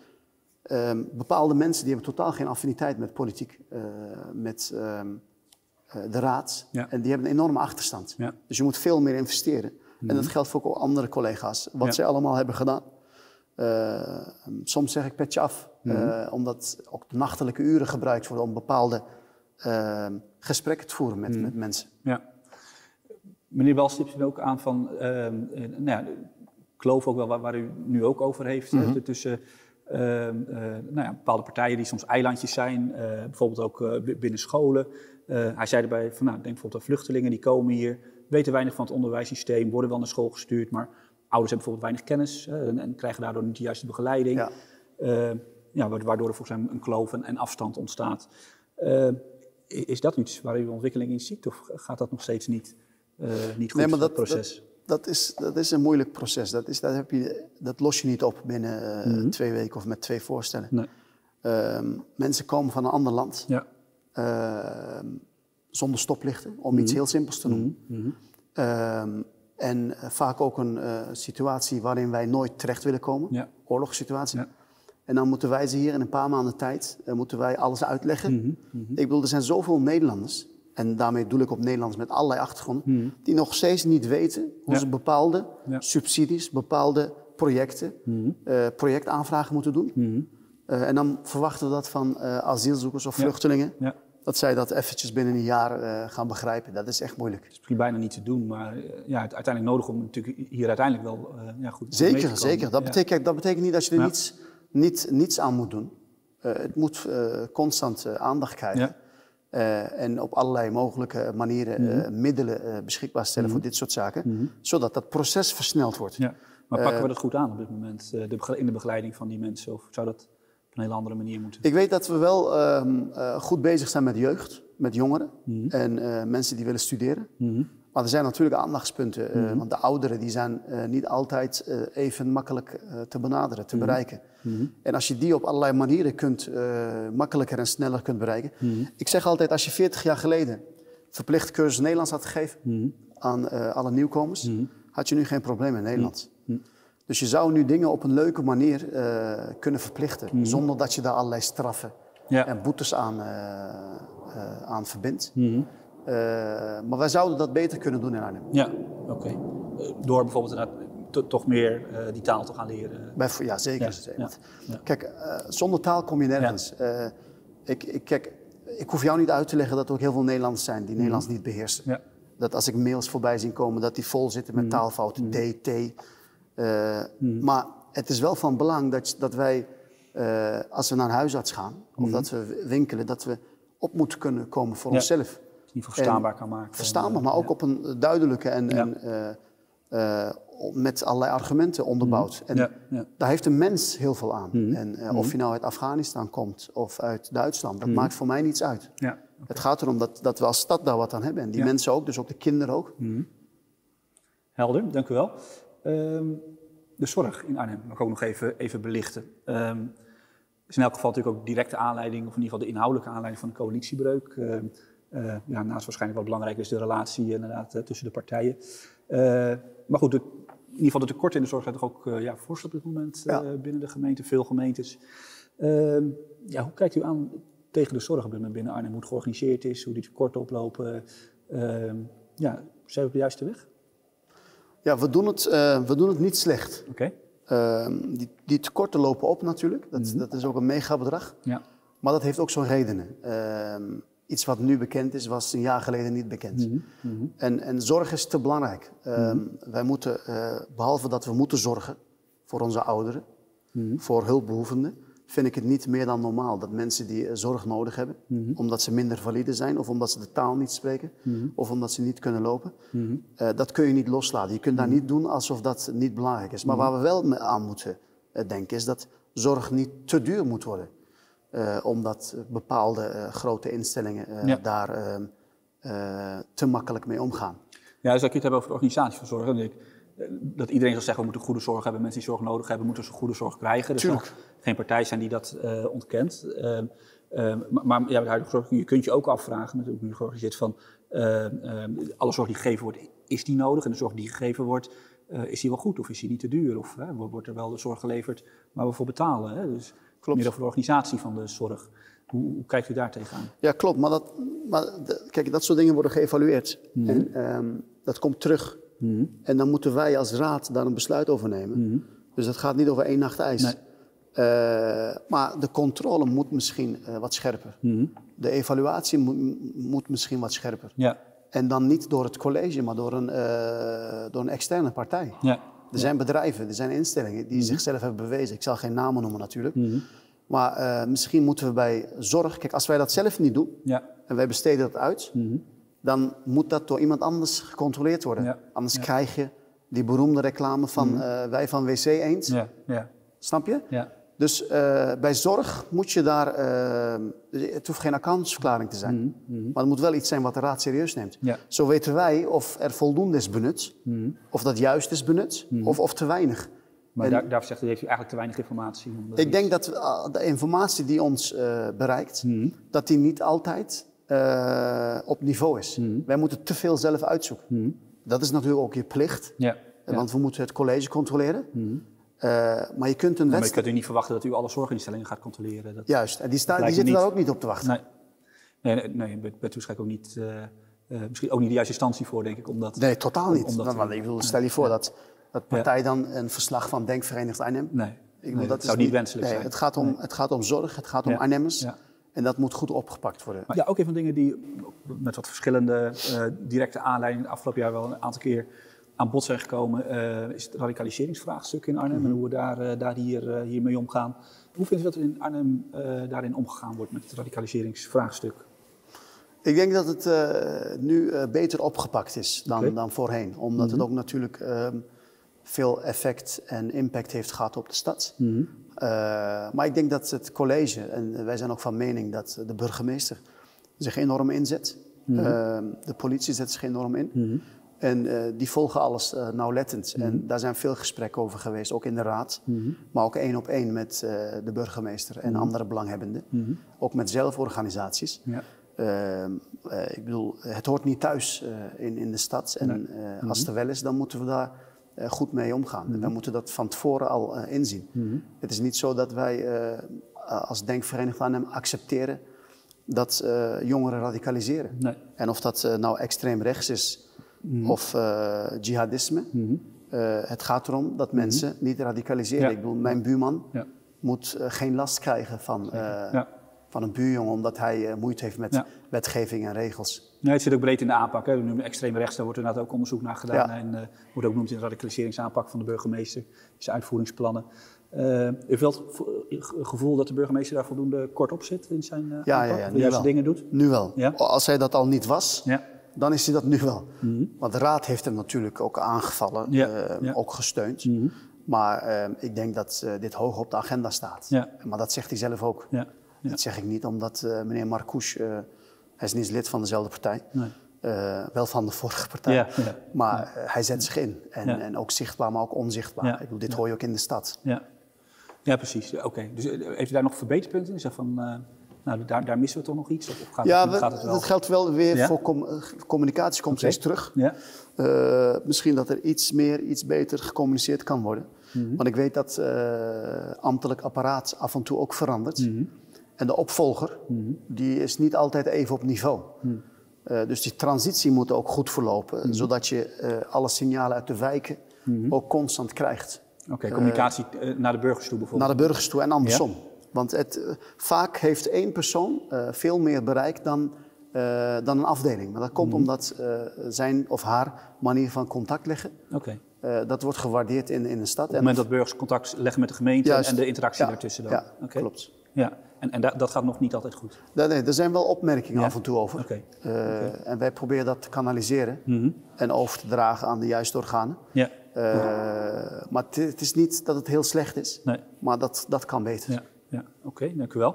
bepaalde mensen die hebben totaal geen affiniteit met politiek, met de raad. En die hebben een enorme achterstand. Dus je moet veel meer investeren. En dat geldt voor ook andere collega's. Wat zij allemaal hebben gedaan. Soms zeg ik petje af. Omdat ook de nachtelijke uren gebruikt worden om bepaalde gesprekken te voeren met mensen. Ja. Meneer Bal stipt er ook aan van, ik geloof ook wel waar u nu ook over heeft, tussen bepaalde partijen die soms eilandjes zijn, bijvoorbeeld ook binnen scholen. Hij zei erbij van, denk bijvoorbeeld aan vluchtelingen die komen hier, weten weinig van het onderwijssysteem, worden wel naar school gestuurd, maar ouders hebben bijvoorbeeld weinig kennis en krijgen daardoor niet de juiste begeleiding. Waardoor er volgens hem een kloof en afstand ontstaat. Is dat iets waar u ontwikkeling in ziet of gaat dat nog steeds niet goed, dat proces? Dat is een moeilijk proces. Dat los je niet op binnen 2 weken of met 2 voorstellen. Nee. Mensen komen van een ander land zonder stoplichten, om iets heel simpels te noemen. En vaak ook een situatie waarin wij nooit terecht willen komen, oorlogssituatie. En dan moeten wij ze hier in een paar maanden tijd moeten wij alles uitleggen. Ik bedoel, er zijn zoveel Nederlanders, en daarmee doe ik op Nederlanders met allerlei achtergronden, die nog steeds niet weten hoe ze bepaalde subsidies, bepaalde projecten, projectaanvragen moeten doen. En dan verwachten we dat van asielzoekers of vluchtelingen. Dat zij dat eventjes binnen een jaar gaan begrijpen. Dat is echt moeilijk. Het is misschien bijna niet te doen, maar uiteindelijk nodig om natuurlijk hier uiteindelijk wel goed zeker, mee te komen. Zeker. Dat betekent niet dat je er niets aan moet doen. Het moet constant aandacht krijgen. En op allerlei mogelijke manieren middelen beschikbaar stellen voor dit soort zaken. Zodat dat proces versneld wordt. Ja. Maar pakken we dat goed aan op dit moment in de begeleiding van die mensen? Of zou dat op een hele andere manier moeten? Ik weet dat we wel goed bezig zijn met jeugd, met jongeren en mensen die willen studeren. Maar er zijn natuurlijk aandachtspunten, want de ouderen die zijn niet altijd even makkelijk te benaderen, te bereiken. En als je die op allerlei manieren makkelijker en sneller kunt bereiken. Ik zeg altijd, als je 40 jaar geleden verplicht cursus Nederlands had gegeven aan alle nieuwkomers, had je nu geen probleem in Nederland. Dus je zou nu dingen op een leuke manier kunnen verplichten, zonder dat je daar allerlei straffen en boetes aan verbindt. Maar wij zouden dat beter kunnen doen in Arnhem. Ja, oké. Door bijvoorbeeld toch meer die taal te gaan leren. Ja, zeker. Kijk, zonder taal kom je nergens. Ik hoef jou niet uit te leggen dat er ook heel veel Nederlanders zijn die Nederlands niet beheersen. Dat als ik mails voorbij zie komen, dat die vol zitten met taalfouten, t. Maar het is wel van belang dat wij, als we naar een huisarts gaan, of dat we winkelen, dat we op moeten kunnen komen voor onszelf. Die verstaanbaar kan maken. Verstaanbaar, maar ook op een duidelijke en met allerlei argumenten onderbouwd. En daar heeft een mens heel veel aan. En of je nou uit Afghanistan komt of uit Duitsland, dat maakt voor mij niets uit. Het gaat erom dat we als stad daar wat aan hebben. En die mensen ook, dus ook de kinderen ook. Helder, dank u wel. De zorg in Arnhem mag ik ook nog even belichten. Is in elk geval natuurlijk ook directe aanleiding, of in ieder geval de inhoudelijke aanleiding van de coalitiebreuk. Naast waarschijnlijk wat belangrijk is de relatie inderdaad tussen de partijen. Maar goed, in ieder geval de tekorten in de zorg zijn toch ook fors op dit moment binnen de gemeente, veel gemeentes. Hoe kijkt u aan tegen de zorg binnen Arnhem? Hoe het georganiseerd is, hoe die tekorten oplopen? Zijn we op de juiste weg? Ja, we doen het niet slecht. Okay. Die tekorten lopen op natuurlijk. Dat is ook een megabedrag. Ja. Maar dat heeft ook zo'n redenen. Iets wat nu bekend is, was een jaar geleden niet bekend. En zorg is te belangrijk. Wij moeten, behalve dat we moeten zorgen voor onze ouderen, voor hulpbehoevenden, vind ik het niet meer dan normaal dat mensen die zorg nodig hebben, omdat ze minder valide zijn, of omdat ze de taal niet spreken, of omdat ze niet kunnen lopen. Dat kun je niet loslaten. Je kunt daar niet doen alsof dat niet belangrijk is. Maar waar we wel aan moeten denken, is dat zorg niet te duur moet worden. Omdat bepaalde grote instellingen daar te makkelijk mee omgaan. Ja, dus als je het hebben over de organisatie van zorg, dan denk ik dat iedereen zal zeggen, we moeten goede zorg hebben. Mensen die zorg nodig hebben, moeten ze goede zorg krijgen. Er zal geen partij zijn die dat ontkent. Maar de huidige zorg, je kunt je ook afvragen, met hoe je georganiseerd van alle zorg die gegeven wordt, is die nodig? En de zorg die gegeven wordt, is die wel goed of is die niet te duur? Of wordt er wel de zorg geleverd waar we voor betalen? Hè? Dus meer over de organisatie van de zorg. Hoe kijkt u daar tegenaan? Ja, klopt. Kijk, dat soort dingen worden geëvalueerd. En dat komt terug. En dan moeten wij als raad daar een besluit over nemen. Dus dat gaat niet over 1 nacht ijs. Nee. Maar de controle moet misschien wat scherper. De evaluatie moet misschien wat scherper. Ja. En dan niet door het college, maar door een externe partij. Ja. Er zijn bedrijven, er zijn instellingen die zichzelf hebben bewezen. Ik zal geen namen noemen natuurlijk. Maar misschien moeten we bij zorg... Kijk, als wij dat zelf niet doen en wij besteden dat uit, dan moet dat door iemand anders gecontroleerd worden. Ja. Anders krijg je die beroemde reclame van wij van WC Eend. Snap je? Ja. Dus bij zorg moet je daar... het hoeft geen accountantsverklaring te zijn. Maar het moet wel iets zijn wat de raad serieus neemt. Ja. Zo weten wij of er voldoende is benut, of dat juist is benut, of te weinig. Maar daarvoor zegt u, heeft u eigenlijk te weinig informatie? Ik denk dat de informatie die ons bereikt, dat die niet altijd op niveau is. Wij moeten te veel zelf uitzoeken. Dat is natuurlijk ook je plicht, want we moeten het college controleren. Maar je kunt een maar je kunt u niet verwachten dat u alle zorginstellingen gaat controleren. Juist, en die zitten daar ook niet op te wachten. Nee, bent u waarschijnlijk ook niet, misschien ook niet de juiste instantie voor, denk ik. Nee, totaal niet. Stel je voor dat partij dan een verslag van Denkverenigd Arnhem. Dat zou niet wenselijk zijn. Het gaat om zorg, het gaat om Arnhemmers. Ja. En dat moet goed opgepakt worden. Maar ook een van de dingen die met wat verschillende directe aanleidingen het afgelopen jaar wel een aantal keer aan bod zijn gekomen, is het radicaliseringsvraagstuk in Arnhem en hoe we daar hiermee omgaan. Hoe vindt u dat er in Arnhem daarin omgegaan wordt met het radicaliseringsvraagstuk? Ik denk dat het nu beter opgepakt is dan voorheen. Omdat het ook natuurlijk veel effect en impact heeft gehad op de stad. Maar ik denk dat het college, en wij zijn ook van mening dat de burgemeester zich enorm inzet. De politie zet zich enorm in. En die volgen alles nauwlettend. En daar zijn veel gesprekken over geweest, ook in de raad. Maar ook 1 op 1 met de burgemeester en andere belanghebbenden. Ook met zelforganisaties. Ja. Ik bedoel, het hoort niet thuis in de stad. En als het er wel is, dan moeten we daar goed mee omgaan. En wij moeten dat van tevoren al inzien. Het is niet zo dat wij als Denkverenigd Arnhem accepteren dat jongeren radicaliseren. Nee. En of dat nou extreem rechts is of jihadisme. Het gaat erom dat mensen niet radicaliseren. Ja. Ik bedoel, mijn buurman moet geen last krijgen van een buurjongen omdat hij moeite heeft met wetgeving en regels. Nee, het zit ook breed in de aanpak. Hè. We noemen extreem rechts, daar wordt inderdaad ook onderzoek naar gedaan. En wordt ook genoemd in de radicaliseringsaanpak van de burgemeester, zijn uitvoeringsplannen. U heeft wel het gevoel dat de burgemeester daar voldoende kort op zit in zijn aanpak? De juiste dingen doet? Nu wel. Ja? Als hij dat al niet was, dan is hij dat nu wel. Want de raad heeft hem natuurlijk ook aangevallen, ook gesteund. Maar ik denk dat dit hoog op de agenda staat. Ja. Maar dat zegt hij zelf ook. Ja. Ja. Dat zeg ik niet omdat meneer Marcouch, hij is niet lid van dezelfde partij. Nee. Wel van de vorige partij. Maar hij zet zich in. En ook zichtbaar, maar ook onzichtbaar. Ik bedoel, dit hoor je ook in de stad. Ja, precies. Oké. Dus heeft u daar nog verbeterpunten in? Zeg van, nou, daar missen we toch nog iets? Of gaat het wel? Dat geldt wel weer voor communicatie. Komt steeds terug. Ja. Misschien dat er iets beter gecommuniceerd kan worden. Want ik weet dat ambtelijk apparaat af en toe ook verandert. En de opvolger, die is niet altijd even op niveau. Dus die transitie moet ook goed verlopen, zodat je alle signalen uit de wijken ook constant krijgt. Oké, communicatie naar de burgers toe bijvoorbeeld? Naar de burgers toe en andersom. Want vaak heeft één persoon veel meer bereik dan een afdeling. Maar dat komt omdat zijn of haar manier van contact leggen, dat wordt gewaardeerd in de stad. Op het moment dat burgers contact leggen met de gemeente en de interactie daartussen dan? Ja, klopt. Ja. En dat gaat nog niet altijd goed? Nee, er zijn wel opmerkingen af en toe over. En wij proberen dat te kanaliseren en over te dragen aan de juiste organen. Ja. Maar het is niet dat het heel slecht is, maar dat kan beter. Ja. Oké, dank u wel.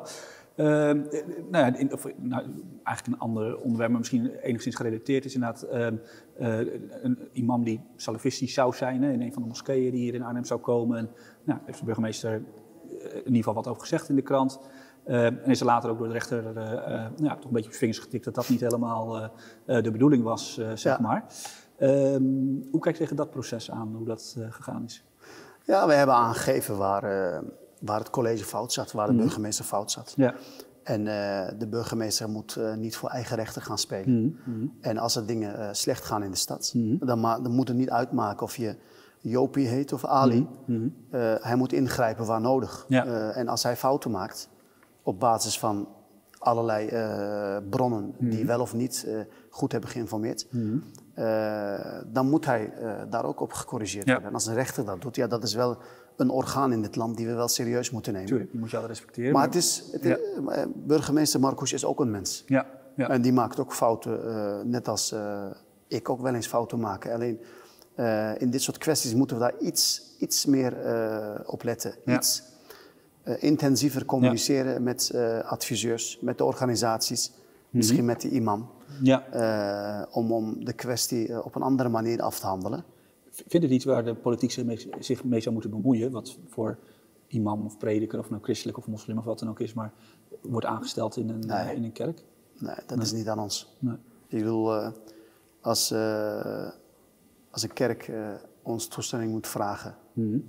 Eigenlijk een ander onderwerp, maar misschien enigszins gerelateerd is inderdaad een imam die salafistisch zou zijn in een van de moskeeën die hier in Arnhem zou komen. En heeft de burgemeester in ieder geval wat over gezegd in de krant. En is er later ook door de rechter toch een beetje op de vingers getikt dat dat niet helemaal de bedoeling was, zeg maar. Hoe kijkt u tegen dat proces aan, hoe dat gegaan is? Ja, we hebben aangegeven waar het college fout zat, waar de burgemeester fout zat. Ja. En de burgemeester moet niet voor eigen rechten gaan spelen. En als er dingen slecht gaan in de stad, dan moet het niet uitmaken of je Jopie heet of Ali. Hij moet ingrijpen waar nodig. Ja. En als hij fouten maakt, op basis van allerlei bronnen die wel of niet goed hebben geïnformeerd, dan moet hij daar ook op gecorrigeerd worden. En als een rechter dat doet, dat is wel een orgaan in dit land die we wel serieus moeten nemen. Tuurlijk, die moet je altijd respecteren. Maar burgemeester Marcouch is ook een mens. Ja. En die maakt ook fouten, net als ik ook wel eens fouten maak. Alleen in dit soort kwesties moeten we daar iets meer op letten. Iets intensiever communiceren met adviseurs, met de organisaties, misschien met de imam. Ja. Om de kwestie op een andere manier af te handelen. Vindt u iets waar de politiek zich mee zou moeten bemoeien? Wat voor imam of prediker, of nou christelijk of moslim of wat dan ook is, maar wordt aangesteld in een kerk? Nee, dat is niet aan ons. Nee. Ik bedoel, als een kerk ons toestemming moet vragen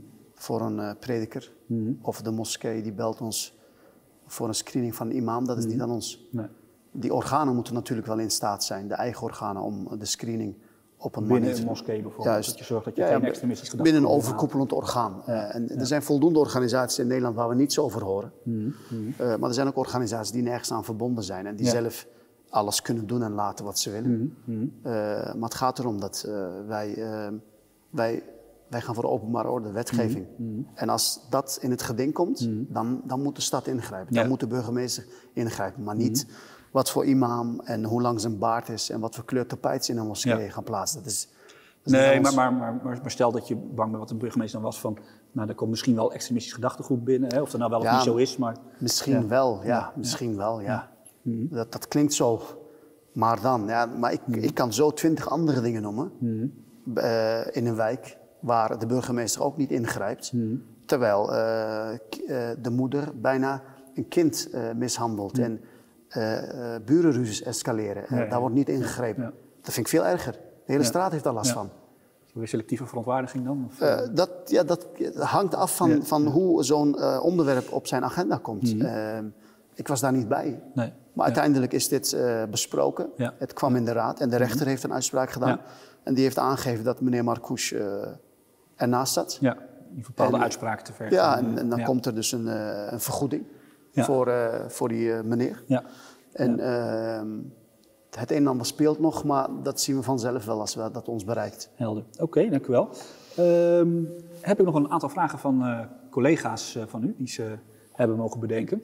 voor een prediker. Of de moskee die belt ons voor een screening van een imam. Dat is niet aan ons. Nee. Die organen moeten natuurlijk wel in staat zijn, de eigen organen, om de screening op een binnen een moskee bijvoorbeeld, juist, dat je zorgt dat je geen extremistische gedachten binnen een overkoepelend orgaan. Er zijn voldoende organisaties in Nederland waar we niets over horen. Maar er zijn ook organisaties die nergens aan verbonden zijn en die zelf alles kunnen doen en laten wat ze willen. Maar het gaat erom dat wij gaan voor de openbare orde, wetgeving. En als dat in het geding komt, dan moet de stad ingrijpen. Dan moet de burgemeester ingrijpen, maar niet wat voor imam en hoe lang zijn baard is en wat voor kleur tapijt ze in een moskee gaan plaatsen. Dat is nee, maar stel dat je bang bent wat de burgemeester dan was van, nou, er komt misschien wel extremistisch gedachtegoed binnen, hè? Of dat nou wel of niet zo is, maar... Misschien wel, misschien wel. Dat klinkt zo, maar dan. Ja, maar ik kan zo 20 andere dingen noemen in een wijk waar de burgemeester ook niet ingrijpt, terwijl de moeder bijna een kind mishandelt en burenruzies escaleren. Daar wordt niet ingegrepen. Dat vind ik veel erger. De hele straat heeft daar last van. Weer selectieve verontwaardiging dan? Of? Dat hangt af van hoe zo'n onderwerp op zijn agenda komt. Ik was daar niet bij. Nee. Maar uiteindelijk is dit besproken. Het kwam in de raad en de rechter heeft een uitspraak gedaan. En die heeft aangegeven dat meneer Marcouch ernaast zat. Ja, die bepaalde uitspraken te ver. Ja, en dan komt er dus een vergoeding voor die meneer. Ja. En het een en ander speelt nog, maar dat zien we vanzelf wel als dat ons bereikt. Helder. Oké, dank u wel. Heb ik nog een aantal vragen van collega's van u die ze hebben mogen bedenken.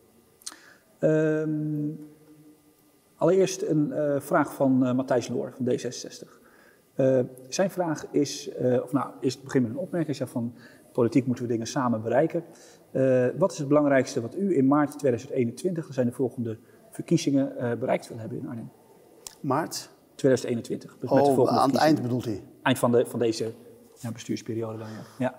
Allereerst een vraag van Matthijs Loor van D66. Zijn vraag is, eerst begin met een opmerking. Hij zegt van, politiek moeten we dingen samen bereiken. Wat is het belangrijkste wat u in maart 2021, dat zijn de volgende verkiezingen, bereikt wil hebben in Arnhem? Maart? 2021. Dus aan het eind bedoelt hij? Eind van deze bestuursperiode dan, ja.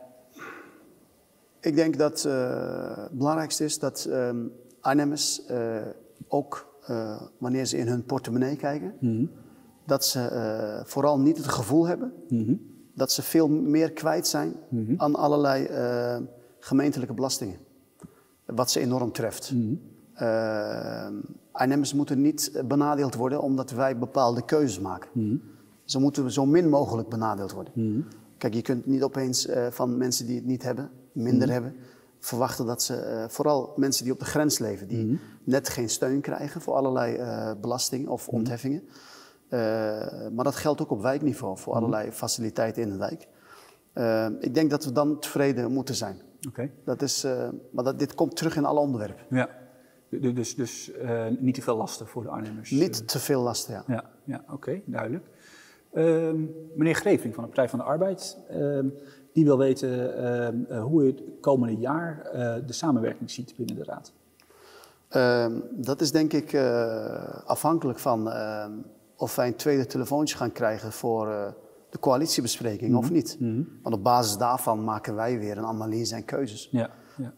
Ik denk dat het belangrijkste is dat Arnhemmers ook wanneer ze in hun portemonnee kijken, dat ze vooral niet het gevoel hebben dat ze veel meer kwijt zijn aan allerlei gemeentelijke belastingen. Wat ze enorm treft. Arnhemmers moeten niet benadeeld worden omdat wij bepaalde keuzes maken. Ze moeten zo min mogelijk benadeeld worden. Kijk, je kunt niet opeens van mensen die het niet hebben, minder hebben, verwachten dat ze, vooral mensen die op de grens leven, die net geen steun krijgen voor allerlei belastingen of ontheffingen. Maar dat geldt ook op wijkniveau voor allerlei faciliteiten in de wijk. Ik denk dat we dan tevreden moeten zijn. Okay. Dit komt terug in alle onderwerpen. Ja. Dus niet te veel lasten voor de Arnhemmers? Niet te veel lasten, ja. Ja, oké, duidelijk. Meneer Greving van de Partij van de Arbeid, die wil weten hoe u het komende jaar de samenwerking ziet binnen de Raad. Dat is denk ik afhankelijk van of wij een tweede telefoontje gaan krijgen voor de coalitiebespreking of niet. Want op basis daarvan maken wij weer een analyse en keuzes. Ja.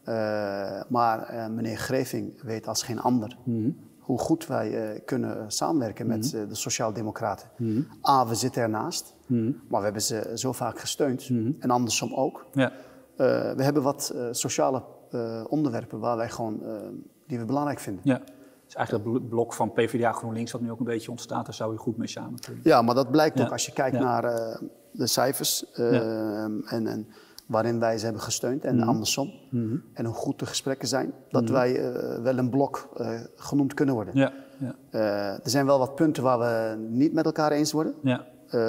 Maar meneer Greving weet als geen ander hoe goed wij kunnen samenwerken met de Sociaaldemocraten. We zitten ernaast, maar we hebben ze zo vaak gesteund en andersom ook. Ja. We hebben wat sociale onderwerpen waar wij gewoon, die we belangrijk vinden. Ja. Dus eigenlijk het blok van PvdA GroenLinks dat nu ook een beetje ontstaat, daar zou je goed mee samen kunnen. Ja, maar dat blijkt ook als je kijkt naar de cijfers en waarin wij ze hebben gesteund en andersom. En hoe goed de gesprekken zijn, dat wij wel een blok genoemd kunnen worden. Ja. Er zijn wel wat punten waar we niet met elkaar eens worden. Ja.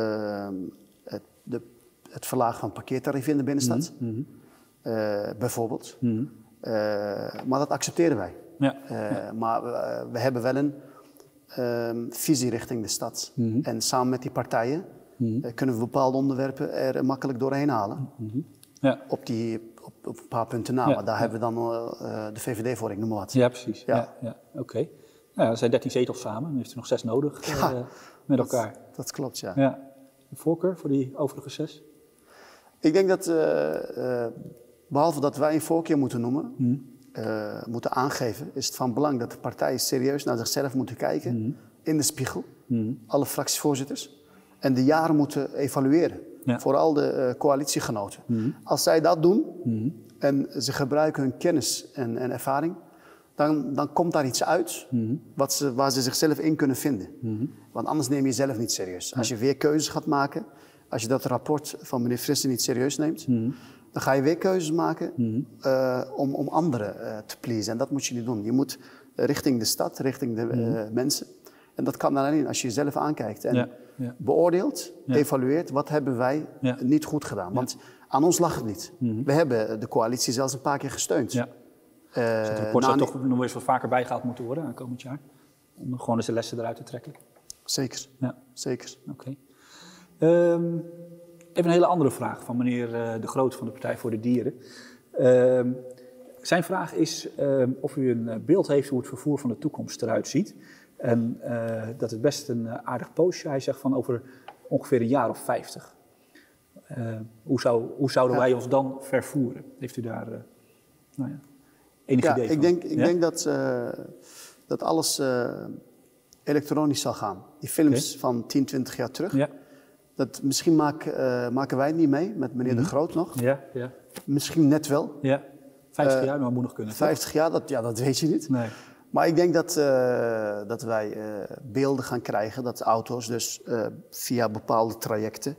Het verlagen van het parkeertarief in de binnenstad, bijvoorbeeld. Maar dat accepteren wij. Ja. Maar we hebben wel een visie richting de stad. En samen met die partijen kunnen we bepaalde onderwerpen er makkelijk doorheen halen. Ja. Op een paar punten na, maar daar hebben we dan de VVD voor, ik noem maar wat. Ja, precies. Ja. Oké. Nou, er zijn 13 zetels samen, dan heeft u nog 6 nodig met elkaar. Dat klopt, ja. De voorkeur voor die overige 6? Ik denk dat, behalve dat wij een voorkeur moeten noemen, moeten aangeven, is het van belang dat de partijen serieus naar zichzelf moeten kijken, in de spiegel, alle fractievoorzitters. en de jaren moeten evalueren. Ja. Vooral de coalitiegenoten. Als zij dat doen en ze gebruiken hun kennis en ervaring, dan komt daar iets uit waar ze zichzelf in kunnen vinden. Want anders neem je jezelf niet serieus. Als je weer keuzes gaat maken, als je dat rapport van meneer Frisse niet serieus neemt, dan ga je weer keuzes maken om anderen te pleasen. En dat moet je niet doen. Je moet richting de stad, richting de mensen. En dat kan dan alleen als je jezelf aankijkt en beoordeelt, evalueert, wat hebben wij niet goed gedaan. Want aan ons lag het niet. We hebben de coalitie zelfs een paar keer gesteund. Dus het rapport zou toch nog eens wat vaker bijgehaald moeten worden aankomend jaar? Om gewoon eens de lessen eruit te trekken? Zeker, zeker. Oké. Even een hele andere vraag van meneer De Groot van de Partij voor de Dieren. Zijn vraag is of u een beeld heeft hoe het vervoer van de toekomst eruit ziet. En dat het best een aardig poosje, hij zegt van over ongeveer een jaar of 50. Hoe zouden wij ons dan vervoeren? Heeft u daar enig idee van? Ik denk dat alles elektronisch zal gaan. Die films van 10, 20 jaar terug. Dat, misschien maken wij het niet mee, met meneer De Groot nog. Misschien net wel. 50 jaar, maar moet nog kunnen. 50 jaar, dat weet je niet. Nee. Maar ik denk dat wij beelden gaan krijgen, dat auto's dus via bepaalde trajecten,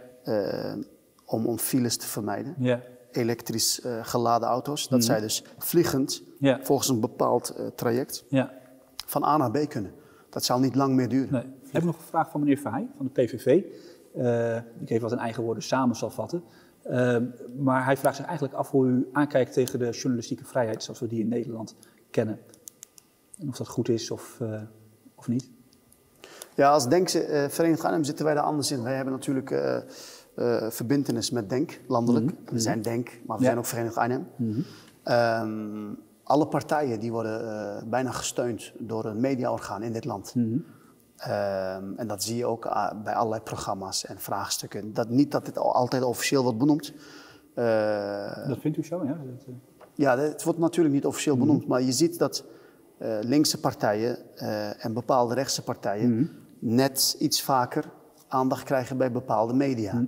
om files te vermijden, elektrisch geladen auto's, dat zij dus vliegend volgens een bepaald traject van A naar B kunnen. Dat zal niet lang meer duren. Nee. Ik heb nog een vraag van meneer Verheij van de PVV. Ik even wat in eigen woorden samen zal vatten. Maar hij vraagt zich eigenlijk af hoe u aankijkt tegen de journalistieke vrijheid zoals we die in Nederland kennen. En of dat goed is of niet? Ja, als Verenigd Arnhem zitten wij daar anders in. Wij hebben natuurlijk verbintenis met Denk, landelijk. We zijn Denk, maar we zijn ook Verenigd Arnhem. Alle partijen die worden bijna gesteund door een mediaorgaan in dit land. En dat zie je ook bij allerlei programma's en vraagstukken. Niet dat dit altijd officieel wordt benoemd. Dat vindt u zo, ja? Ja, het wordt natuurlijk niet officieel benoemd, maar je ziet dat linkse partijen en bepaalde rechtse partijen net iets vaker aandacht krijgen bij bepaalde media.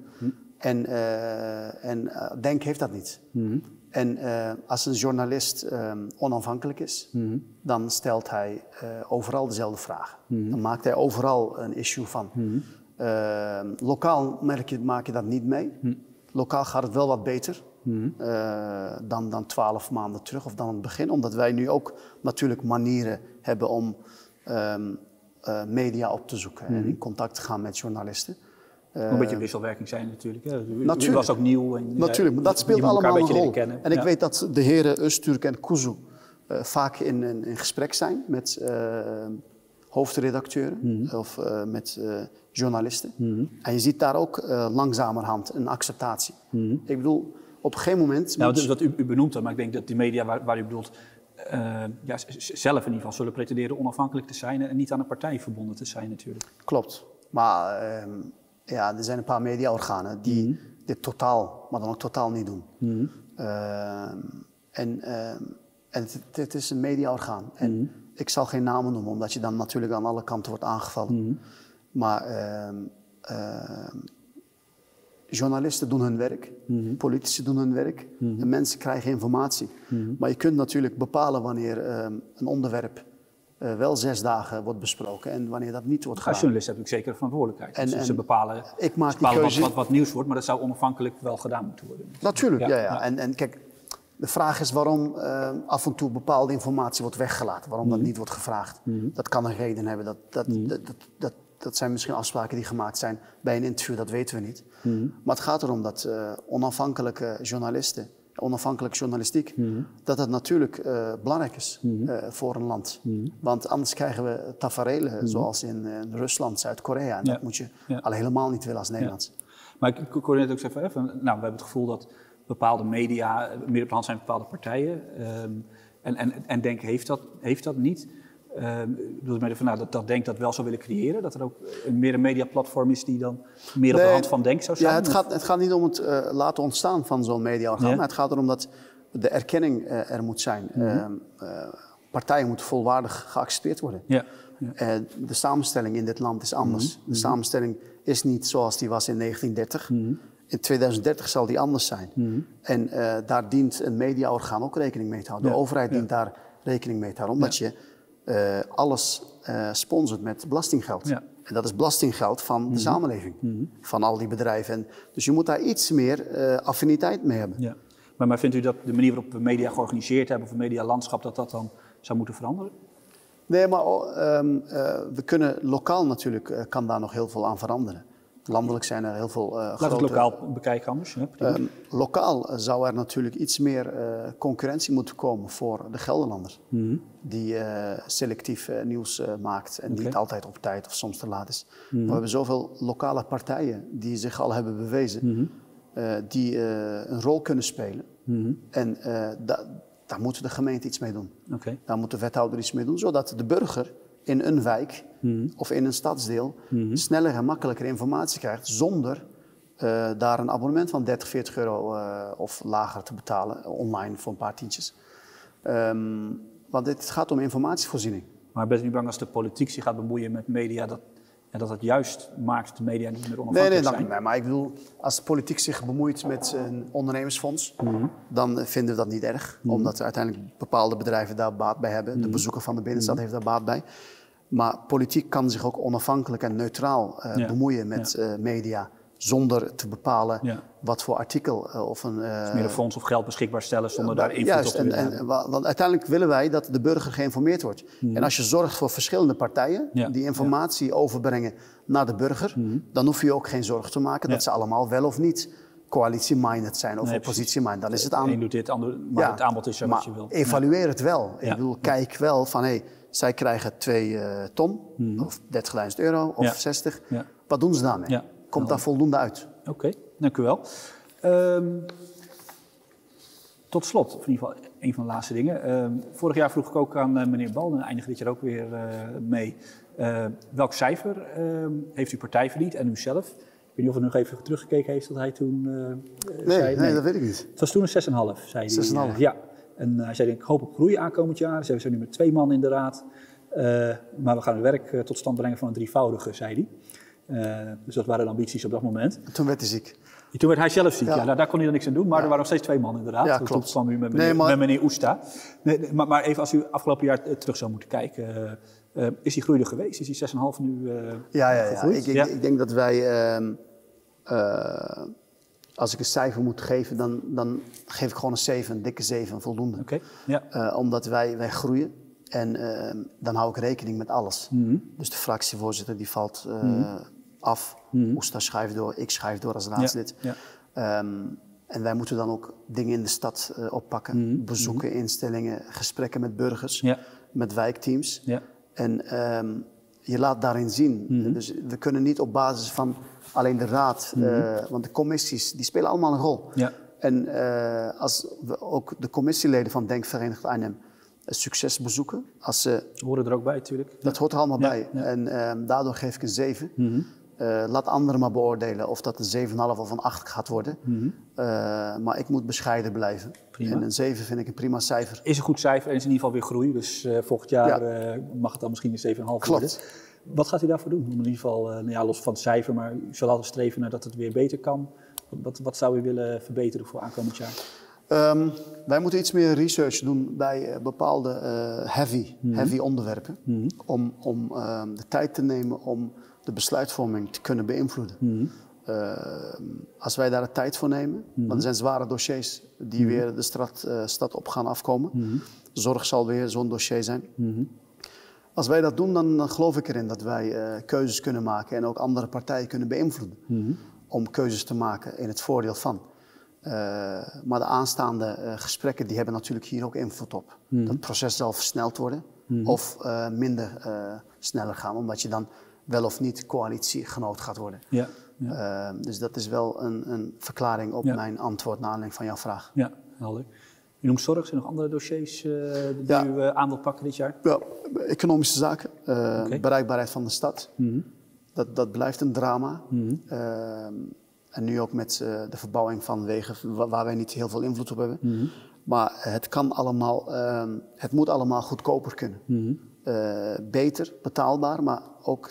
En Denk heeft dat niet. En als een journalist onafhankelijk is, dan stelt hij overal dezelfde vragen. Dan maakt hij overal een issue van. Lokaal maak je dat niet mee. Lokaal gaat het wel wat beter dan 12 maanden terug of dan het begin. Omdat wij nu ook natuurlijk manieren hebben om media op te zoeken en in contact te gaan met journalisten. Een beetje wisselwerking zijn natuurlijk. Hè? U was ook nieuw. En, natuurlijk, maar dat speelt allemaal een rol. En ik weet dat de heren Öztürk en Kuzu vaak in gesprek zijn met hoofdredacteuren of met journalisten. En je ziet daar ook langzamerhand een acceptatie. Ik bedoel, op een gegeven moment... Dus wat u benoemt dat, maar ik denk dat die media waar u bedoelt... zelf in ieder geval zullen pretenderen onafhankelijk te zijn... en niet aan een partij verbonden te zijn natuurlijk. Klopt. Maar er zijn een paar mediaorganen die dit totaal, maar dan ook totaal niet doen. En het is een mediaorgaan. En ik zal geen namen noemen, omdat je dan natuurlijk aan alle kanten wordt aangevallen. Maar journalisten doen hun werk, politici doen hun werk, en mensen krijgen informatie. Maar je kunt natuurlijk bepalen wanneer een onderwerp wel 6 dagen wordt besproken en wanneer dat niet wordt gedaan. Als journalist heb ik zeker een verantwoordelijkheid. Ze bepalen wat nieuws wordt, maar dat zou onafhankelijk wel gedaan moeten worden. Natuurlijk, ja. En kijk, de vraag is waarom af en toe bepaalde informatie wordt weggelaten, waarom dat niet wordt gevraagd. Dat kan een reden hebben, dat zijn misschien afspraken die gemaakt zijn bij een interview, dat weten we niet. Maar het gaat erom dat onafhankelijke journalisten, onafhankelijke journalistiek, dat het natuurlijk belangrijk is voor een land. Want anders krijgen we taferelen zoals in Rusland, Zuid-Korea. En dat moet je al helemaal niet willen als Nederlands. Maar ik hoorde net ook zeggen, we hebben het gevoel dat bepaalde media meer op de hand zijn van bepaalde partijen. En Denk heeft dat niet. Dat Denk dat wel zou willen creëren? Dat er ook meer een mediaplatform is die dan meer op de hand van Denk zou staan? Ja, het gaat niet om het laten ontstaan van zo'n mediaorgaan. Maar het gaat erom dat de erkenning er moet zijn. Partijen moeten volwaardig geaccepteerd worden. De samenstelling in dit land is anders. De samenstelling is niet zoals die was in 1930. In 2030 zal die anders zijn. En daar dient een mediaorgaan ook rekening mee te houden. De overheid dient daar rekening mee te houden. Omdat je alles sponsort met belastinggeld. En dat is belastinggeld van de samenleving. Van al die bedrijven. En dus je moet daar iets meer affiniteit mee hebben. Ja. Maar vindt u dat de manier waarop we media georganiseerd hebben, of het medialandschap, dat dan zou moeten veranderen? Nee, maar we kunnen lokaal natuurlijk, kan daar nog heel veel aan veranderen. Landelijk zijn er heel veel Laat het lokaal bekijken anders. Lokaal zou er natuurlijk iets meer concurrentie moeten komen voor de Gelderlander. Die selectief nieuws maakt en niet altijd op tijd of soms te laat is. We hebben zoveel lokale partijen die zich al hebben bewezen, die een rol kunnen spelen. En daar moet de gemeente iets mee doen. Daar moet de wethouder iets mee doen, zodat de burger in een wijk of in een stadsdeel sneller en makkelijker informatie krijgt zonder daar een abonnement van 30, 40 euro of lager te betalen online voor een paar tientjes. Want het gaat om informatievoorziening. Maar bent u niet bang als de politiek zich gaat bemoeien met media, dat het juist maakt dat de media niet meer onafhankelijk zijn? Nee, maar ik bedoel, als de politiek zich bemoeit met een ondernemersfonds, dan vinden we dat niet erg. Omdat uiteindelijk bepaalde bedrijven daar baat bij hebben. De bezoeker van de binnenstad heeft daar baat bij. Maar politiek kan zich ook onafhankelijk en neutraal bemoeien met media. Zonder te bepalen wat voor artikel of een... Dus meer een fonds of geld beschikbaar stellen zonder daar invloed op te willen hebben. Want uiteindelijk willen wij dat de burger geïnformeerd wordt. En als je zorgt voor verschillende partijen die informatie overbrengen naar de burger, dan hoef je ook geen zorgen te maken dat ze allemaal wel of niet coalitie-minded zijn of oppositie-minded. Dan is het aan... Eén doet dit, ander, maar het aanbod is er wat je wil. Evalueer het wel. Ik bedoel, kijk wel van, zij krijgen 2 ton of 30.000 euro of 60. Wat doen ze daarmee? Komt daar voldoende uit? Oké, dank u wel. Tot slot, of in ieder geval een van de laatste dingen. Vorig jaar vroeg ik ook aan meneer Bal, en eindigen dit jaar ook weer mee. Welk cijfer heeft uw partij verdiend en u zelf? Ik weet niet of hij nog even teruggekeken heeft dat hij toen zei. Nee, dat weet ik niet. Het was toen een 6,5, zei hij. 6,5? Ja. En hij zei, ik hoop op groei aankomend jaar. We zijn nu met 2 man in de raad. Maar we gaan het werk tot stand brengen van een drievoudige, zei hij. Dus dat waren de ambities op dat moment. Toen werd hij ziek. Toen werd hij zelf ziek, daar kon hij dan niks aan doen. Maar er waren nog steeds 2 man inderdaad. Ja, klopt. Toen kwam u met meneer Oesta. Maar even als u afgelopen jaar terug zou moeten kijken. Is die groei er geweest? Is die 6,5 nu gegroeid? Ik denk dat wij... als ik een cijfer moet geven, dan geef ik gewoon een 7, een dikke 7, voldoende. Omdat wij groeien. En dan hou ik rekening met alles. Dus de fractievoorzitter die valt af. Oesta schrijft door, ik schrijf door als raadslid. En wij moeten dan ook dingen in de stad oppakken. Bezoeken, instellingen, gesprekken met burgers, met wijkteams. En je laat daarin zien. Dus we kunnen niet op basis van alleen de raad, want de commissies die spelen allemaal een rol. En als we ook de commissieleden van Denk Verenigd Arnhem succes bezoeken. Horen er ook bij natuurlijk. Dat hoort er allemaal bij. En daardoor geef ik een 7. Laat anderen maar beoordelen of dat een 7,5 of een 8 gaat worden. Maar ik moet bescheiden blijven. En een 7 vind ik een prima cijfer. Is een goed cijfer en is in ieder geval weer groei. Dus volgend jaar mag het dan misschien een 7,5 worden. Wat gaat u daarvoor doen? Om in ieder geval, los van het cijfer, maar u zal altijd streven naar dat het weer beter kan. Wat zou u willen verbeteren voor aankomend jaar? Wij moeten iets meer research doen bij bepaalde heavy onderwerpen. Om de tijd te nemen om de besluitvorming te kunnen beïnvloeden. Als wij daar de tijd voor nemen, want er zijn zware dossiers die weer de stad op gaan afkomen. Zorg zal weer zo'n dossier zijn. Als wij dat doen, dan geloof ik erin dat wij keuzes kunnen maken en ook andere partijen kunnen beïnvloeden. Om keuzes te maken in het voordeel van. Maar de aanstaande gesprekken die hebben natuurlijk hier ook invloed op. Dat proces zal versneld worden of minder sneller gaan, omdat je dan wel of niet coalitiegenoot gaat worden. Dus dat is wel een verklaring op mijn antwoord naar aanleiding van jouw vraag. Ja, helder. U noemt zorg, zijn er nog andere dossiers die u aan wilt pakken dit jaar? Ja, economische zaken, bereikbaarheid van de stad. Dat blijft een drama. En nu ook met de verbouwing van wegen waar wij niet heel veel invloed op hebben. Maar het kan allemaal, het moet allemaal goedkoper kunnen. beter, betaalbaar, maar ook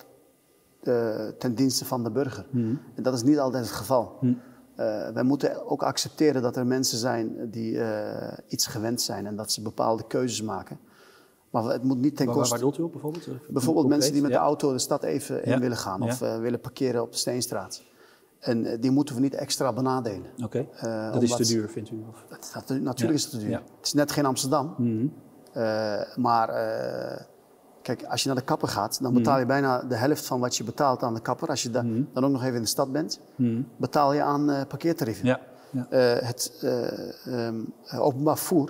ten dienste van de burger. En dat is niet altijd het geval. Wij moeten ook accepteren dat er mensen zijn die iets gewend zijn en dat ze bepaalde keuzes maken. Maar het moet niet ten koste... Waar doelt u op bijvoorbeeld? Bijvoorbeeld mensen die met de auto de stad even in willen gaan of willen parkeren op de Steenstraat. En die moeten we niet extra benadelen. Oké. Dat is te duur, vindt u? Of? Natuurlijk is het te duur. Ja. Het is net geen Amsterdam. Maar kijk, als je naar de kapper gaat, dan betaal je bijna de helft van wat je betaalt aan de kapper. Als je dan ook nog even in de stad bent, betaal je aan parkeertarieven. Ja. Ja. Het openbaar vervoer,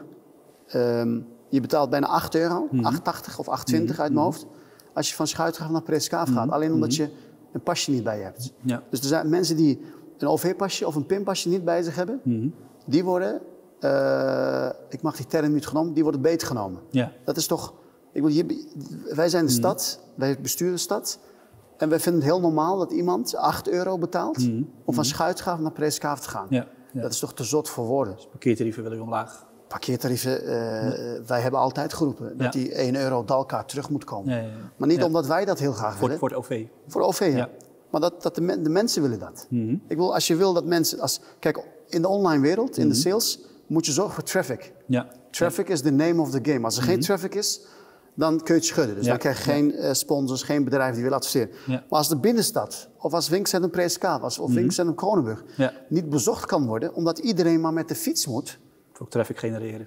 je betaalt bijna €8, 8,80 of 8,20 uit mijn hoofd, als je van Schuitgraaf naar Preeskaaf gaat. Alleen omdat je een pasje niet bij je hebt. Ja. Dus er zijn mensen die een OV-pasje of een pinpasje niet bij zich hebben, die worden, ik mag die term niet genomen, die worden beetgenomen. Ja. Dat is toch, wij zijn de stad, wij besturen de stad en wij vinden het heel normaal dat iemand €8 betaalt om van Schuitgraaf naar Preeskaaf te gaan. Ja. Ja. Dat is toch te zot voor woorden. Dus parkeertarieven willen we omlaag. Parkeertarieven, wij hebben altijd geroepen dat die €1 dalkaart terug moet komen. Ja, ja, ja. Maar niet omdat wij dat heel graag willen. Voor het OV. Voor de OV, ja. Maar dat de mensen willen dat. Ik wil, als je wil dat mensen... Kijk, in de online wereld, in de sales, moet je zorgen voor traffic. Ja. Traffic is the name of the game. Als er geen traffic is, dan kun je het schudden. Dus dan krijg je geen sponsors, geen bedrijven die willen adverteren. Ja. Maar als de binnenstad, of als winkelcentrum Preeskaaf, of winkelcentrum Kronenburg, niet bezocht kan worden, omdat iedereen maar met de fiets moet... Ook traffic genereren.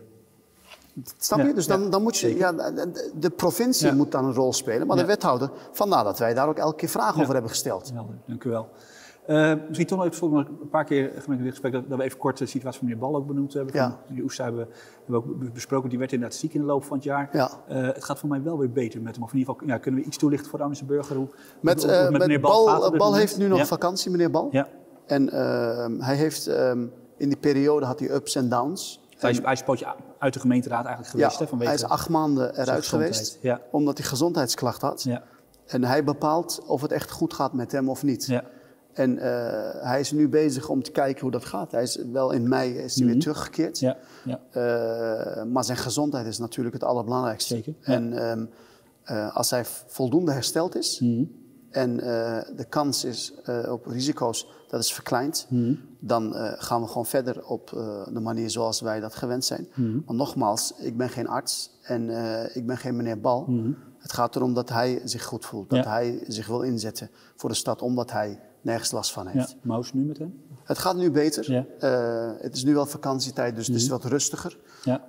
Snap je? Dus dan moet je... Ja, de provincie moet dan een rol spelen, maar de wethouder... Vandaar dat wij daar ook elke keer vragen over hebben gesteld. Helder, dank u wel. Misschien toch nog even een paar keer gemeen in dit gesprek... dat we even kort de situatie van meneer Bal ook benoemd hebben. Ja. Meneer Oesta hebben we ook besproken. Die werd inderdaad ziek in de loop van het jaar. Ja. Het gaat voor mij wel weer beter met hem. Of in ieder geval kunnen we iets toelichten voor de Amsterdamse burger? Hoe met meneer Bal Bal heeft nu nog vakantie, meneer Bal. Ja. En hij heeft... in die periode had hij ups en downs. Hij is een pootje uit de gemeenteraad eigenlijk geweest. Ja, hij is 8 maanden eruit geweest, omdat hij gezondheidsklacht had. Ja. En hij bepaalt of het echt goed gaat met hem of niet. Ja. En hij is nu bezig om te kijken hoe dat gaat. Hij is wel in mei weer teruggekeerd. Ja. Ja. Maar zijn gezondheid is natuurlijk het allerbelangrijkste. Zeker. Ja. En als hij voldoende hersteld is... en de kans is op risico's, dat is verkleind. Dan gaan we gewoon verder op de manier zoals wij dat gewend zijn. Maar nogmaals, ik ben geen arts en ik ben geen meneer Bal. Het gaat erom dat hij zich goed voelt. Dat hij zich wil inzetten voor de stad, omdat hij nergens last van heeft. Ja. Maar hoe is het nu met hem? Het gaat nu beter. Ja. Het is nu wel vakantietijd, dus het is wat rustiger. Ja.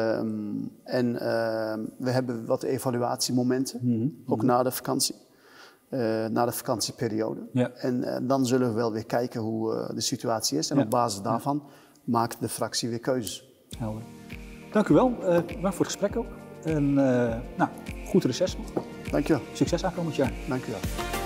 En we hebben wat evaluatiemomenten, ook na de vakantie. Na de vakantieperiode. Ja. En dan zullen we wel weer kijken hoe de situatie is. En op basis daarvan maakt de fractie weer keuzes. Helder. Dank u wel voor het gesprek ook. En goed reces nog. Dank je wel. Succes aankomend jaar. Dank u wel.